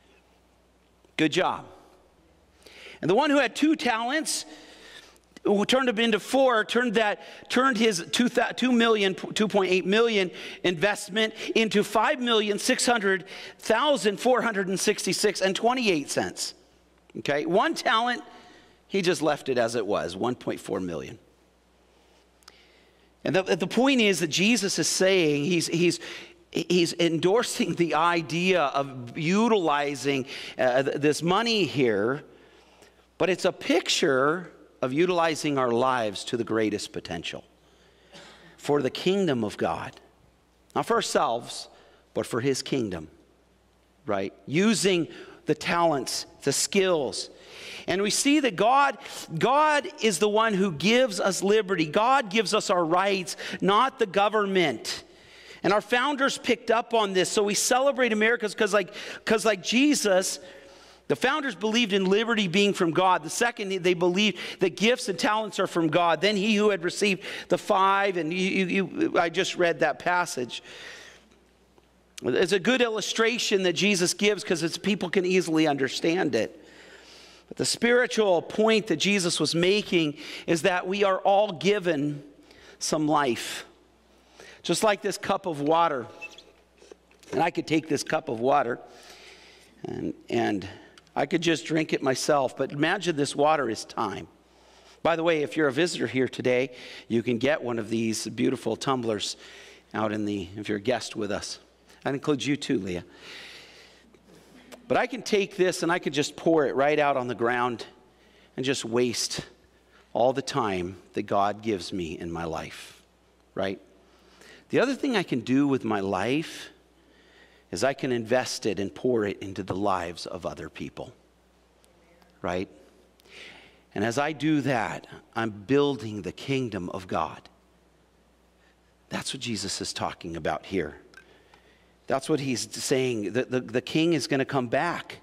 Good job. And the one who had two talents, who turned them into four, turned that, turned his two, two million, two point eight million investment into five million six hundred thousand four hundred sixty-six and twenty-eight cents. Okay, one talent, he just left it as it was, one point four million. And the, the point is that Jesus is saying, he's he's He's endorsing the idea of utilizing uh, this money here, but it's a picture of utilizing our lives to the greatest potential for the kingdom of God. Not for ourselves, but for his kingdom, right? Using the talents, the skills. And we see that God, God is the one who gives us liberty. God gives us our rights, not the government. And our founders picked up on this, so we celebrate America because like, because like Jesus, the founders believed in liberty being from God. The second, they believed that gifts and talents are from God. Then he who had received the five, and you, you, you, I just read that passage. It's a good illustration that Jesus gives because it's, people can easily understand it. But the spiritual point that Jesus was making is that we are all given some life. Just like this cup of water. And I could take this cup of water and, and I could just drink it myself. But imagine this water is time. By the way, if you're a visitor here today, you can get one of these beautiful tumblers out in the, if you're a guest with us. That includes you too, Leah. But I can take this and I could just pour it right out on the ground and just waste all the time that God gives me in my life, right? The other thing I can do with my life is I can invest it and pour it into the lives of other people, right? And as I do that, I'm building the kingdom of God. That's what Jesus is talking about here. That's what he's saying. The, the, the king is going to come back.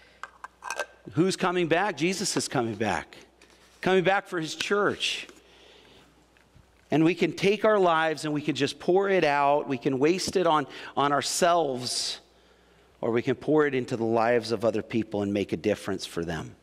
Who's coming back? Jesus is coming back. Coming back for his church. And we can take our lives and we can just pour it out. We can waste it on, on ourselves, or we can pour it into the lives of other people and make a difference for them.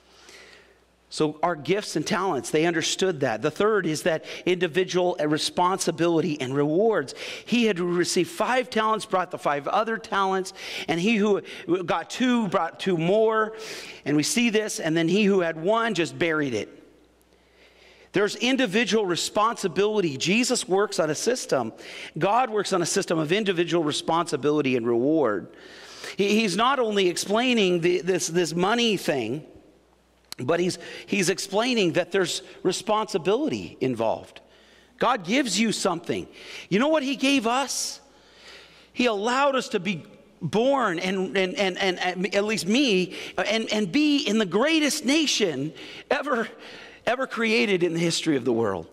So our gifts and talents, they understood that. The third is that individual responsibility and rewards. He had received five talents, brought the five other talents, and he who got two brought two more. And we see this, and then he who had one just buried it. There's individual responsibility. Jesus works on a system. God works on a system of individual responsibility and reward. He, he's not only explaining the, this, this money thing, but he's, he's explaining that there's responsibility involved. God gives you something. You know what he gave us? He allowed us to be born and, and, and, and, and at least me, and, and be in the greatest nation ever ever created in the history of the world.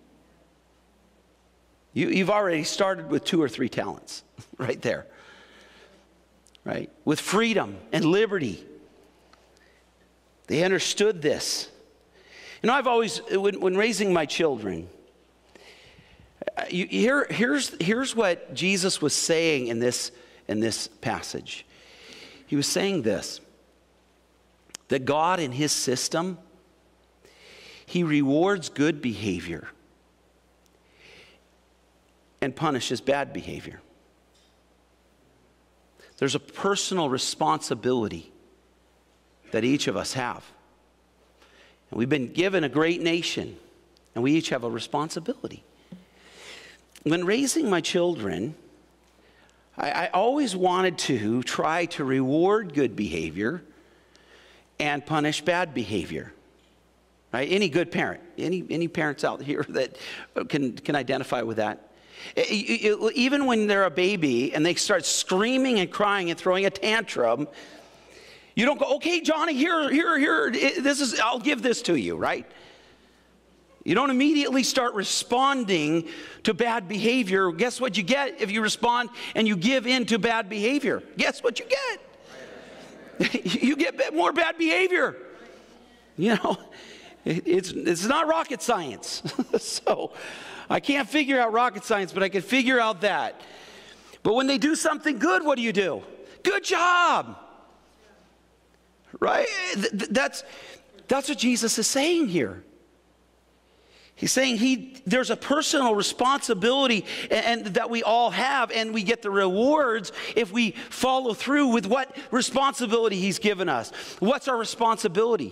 You, you've already started with two or three talents right there, right? With freedom and liberty. They understood this. You know, I've always, when, when raising my children, you, here, here's, here's what Jesus was saying in this, in this passage. He was saying this, that God in his system, He rewards good behavior and punishes bad behavior. There's a personal responsibility that each of us have. And we've been given a great nation, and we each have a responsibility. When raising my children, I, I always wanted to try to reward good behavior and punish bad behavior. Right? Any good parent, any, any parents out here that can, can identify with that. Even when they're a baby and they start screaming and crying and throwing a tantrum, you don't go, okay, Johnny, here, here, here, this is, I'll give this to you, right? You don't immediately start responding to bad behavior. Guess what you get if you respond and you give in to bad behavior? Guess what you get? You get more bad behavior. You know, it's, it's not rocket science. So I can't figure out rocket science, but I can figure out that. But when they do something good, what do you do? Good job. Right? That's, that's what Jesus is saying here. He's saying he, there's a personal responsibility and, and that we all have, and we get the rewards if we follow through with what responsibility he's given us. What's our responsibility?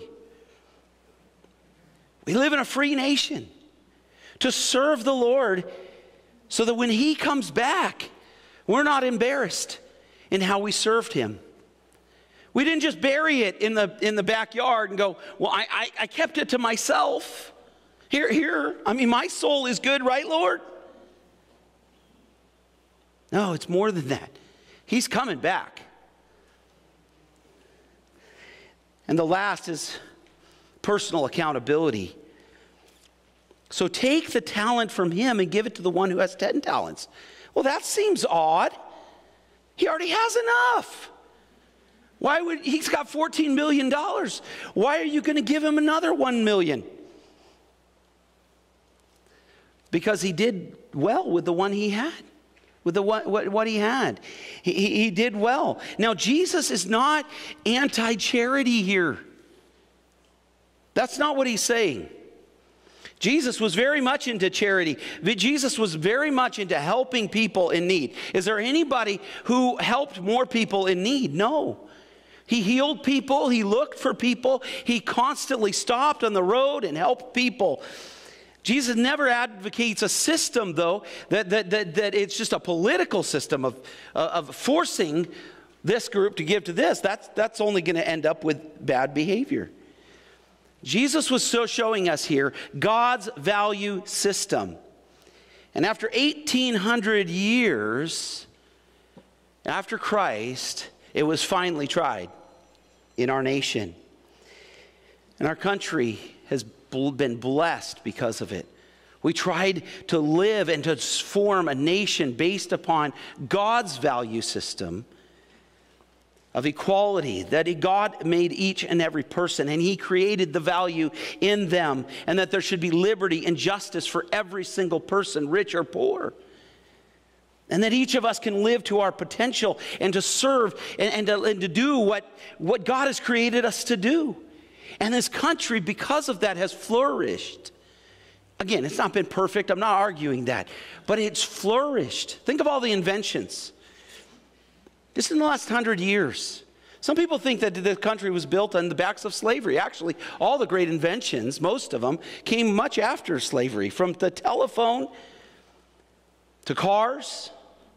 We live in a free nation to serve the Lord so that when he comes back, we're not embarrassed in how we served him. We didn't just bury it in the, in the backyard and go, well, I, I, I kept it to myself. Here, here, I mean, my soul is good, right, Lord? No, it's more than that. He's coming back. And the last is personal accountability. So take the talent from him and give it to the one who has ten talents. Well, that seems odd. He already has enough. Why would, he's got fourteen million dollars. Why are you going to give him another one million dollars? Because he did well with the one he had, with the what, what, what he had. He, he, he did well. Now, Jesus is not anti-charity here. That's not what he's saying. Jesus was very much into charity. Jesus was very much into helping people in need. Is there anybody who helped more people in need? No. He healed people. He looked for people. He constantly stopped on the road and helped people. Jesus never advocates a system, though, that, that, that, that it's just a political system of, uh, of forcing this group to give to this. That's, that's only going to end up with bad behavior. Jesus was so showing us here God's value system. And after eighteen hundred years after Christ, it was finally tried in our nation. And our country has been blessed because of it. We tried to live and to form a nation based upon God's value system of equality, that God made each and every person, and he created the value in them, and that there should be liberty and justice for every single person, rich or poor. And that each of us can live to our potential and to serve and, and, to, and to do what, what God has created us to do. And this country, because of that, has flourished. Again, it's not been perfect. I'm not arguing that. But it's flourished. Think of all the inventions. Just in the last hundred years. Some people think that the country was built on the backs of slavery. Actually, all the great inventions, most of them, came much after slavery. From the telephone to cars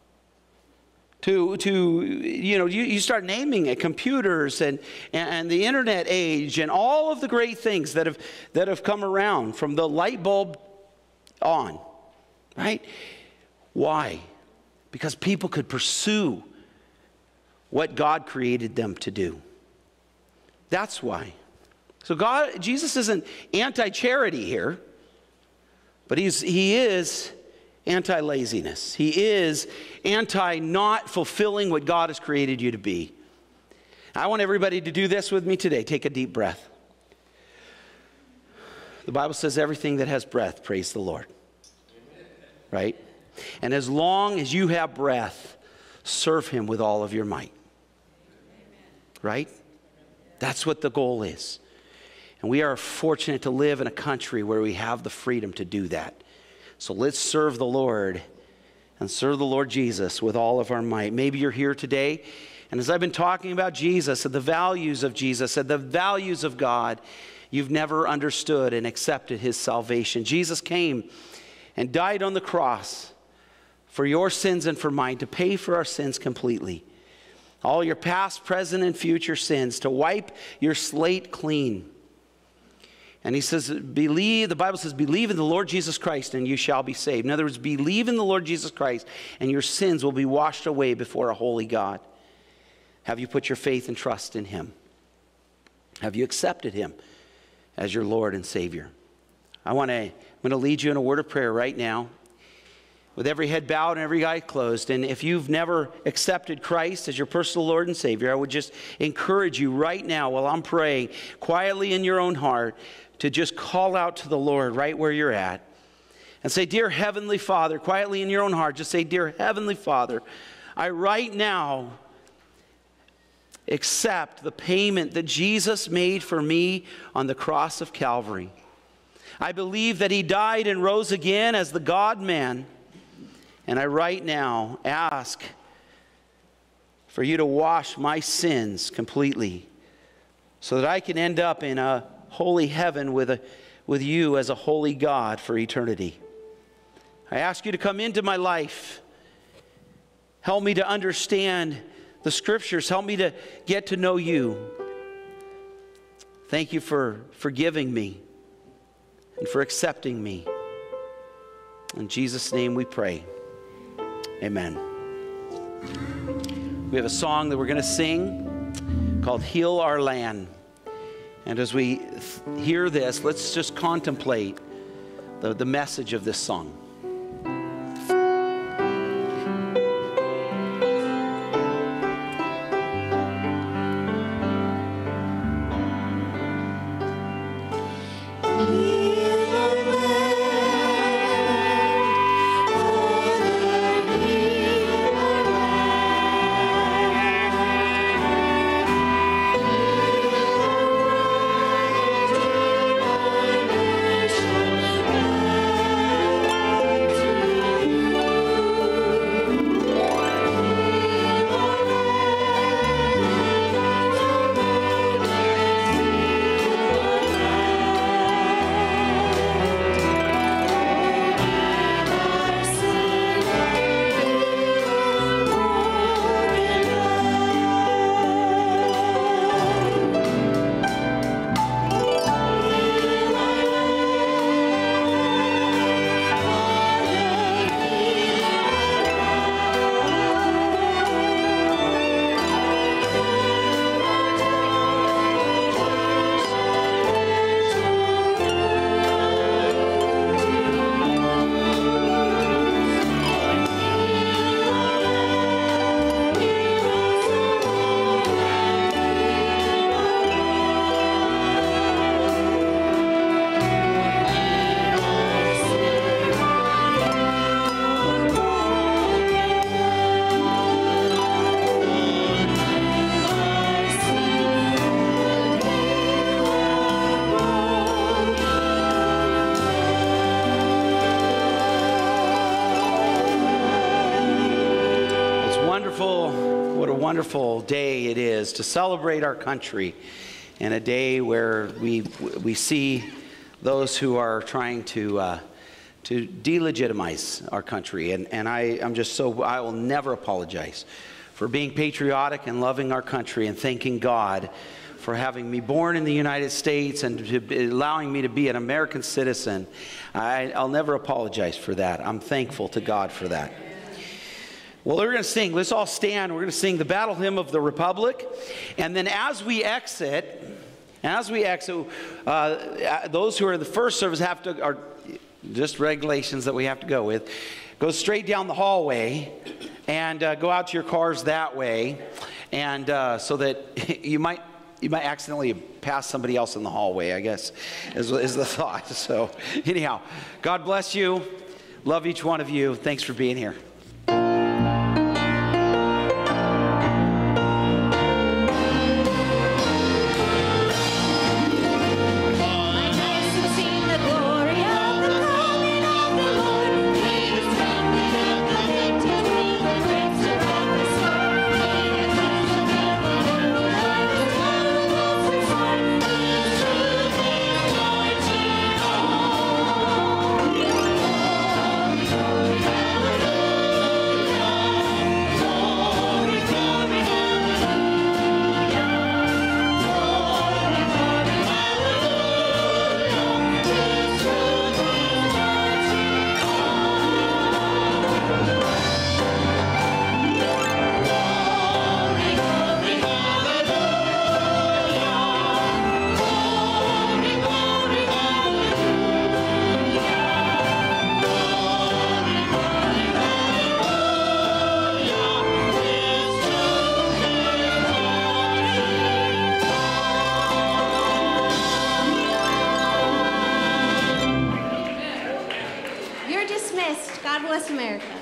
to, to you know, you, you start naming it, computers and, and the internet age and all of the great things that have, that have come around from the light bulb on, right? Why? Because people could pursue what God created them to do. That's why. So God, Jesus isn't anti-charity here, but he's, he is anti-laziness. He is anti-not fulfilling what God has created you to be. I want everybody to do this with me today. Take a deep breath. The Bible says everything that has breath, praise the Lord. Right? And as long as you have breath, serve him with all of your might. Right? That's what the goal is. And we are fortunate to live in a country where we have the freedom to do that. So let's serve the Lord and serve the Lord Jesus with all of our might. Maybe you're here today, and as I've been talking about Jesus and the values of Jesus and the values of God, you've never understood and accepted his salvation. Jesus came and died on the cross for your sins and for mine, to pay for our sins completely. All your past, present, and future sins, to wipe your slate clean. And he says, believe, the Bible says, believe in the Lord Jesus Christ and you shall be saved. In other words, believe in the Lord Jesus Christ and your sins will be washed away before a holy God. Have you put your faith and trust in him? Have you accepted him as your Lord and Savior? I want to, I'm going to lead you in a word of prayer right now, with every head bowed and every eye closed. And if you've never accepted Christ as your personal Lord and Savior, I would just encourage you right now, while I'm praying, quietly in your own heart, to just call out to the Lord right where you're at and say, Dear Heavenly Father, quietly in your own heart, just say, Dear Heavenly Father, I right now accept the payment that Jesus made for me on the cross of Calvary. I believe that he died and rose again as the God-man. And I right now ask for you to wash my sins completely so that I can end up in a holy heaven with, a, with you as a holy God for eternity. I ask you to come into my life. Help me to understand the scriptures. Help me to get to know you. Thank you for forgiving me and for accepting me. In Jesus' name we pray. Amen. We have a song that we're going to sing called Heal Our Land. And as we hear this, let's just contemplate the, the message of this song. Wonderful day it is to celebrate our country, and a day where we we see those who are trying to uh, to delegitimize our country, and and I I'm just so I will never apologize for being patriotic and loving our country and thanking God for having me born in the United States and to be, allowing me to be an American citizen. I, I'll never apologize for that. I'm thankful to God for that. Well, we're going to sing. Let's all stand. We're going to sing the Battle Hymn of the Republic. And then as we exit, as we exit, uh, those who are in the first service have to, are just regulations that we have to go with, go straight down the hallway and uh, go out to your cars that way. And uh, so that you might, you might accidentally pass somebody else in the hallway, I guess, is, is the thought. So anyhow, God bless you. Love each one of you. Thanks for being here. God bless America.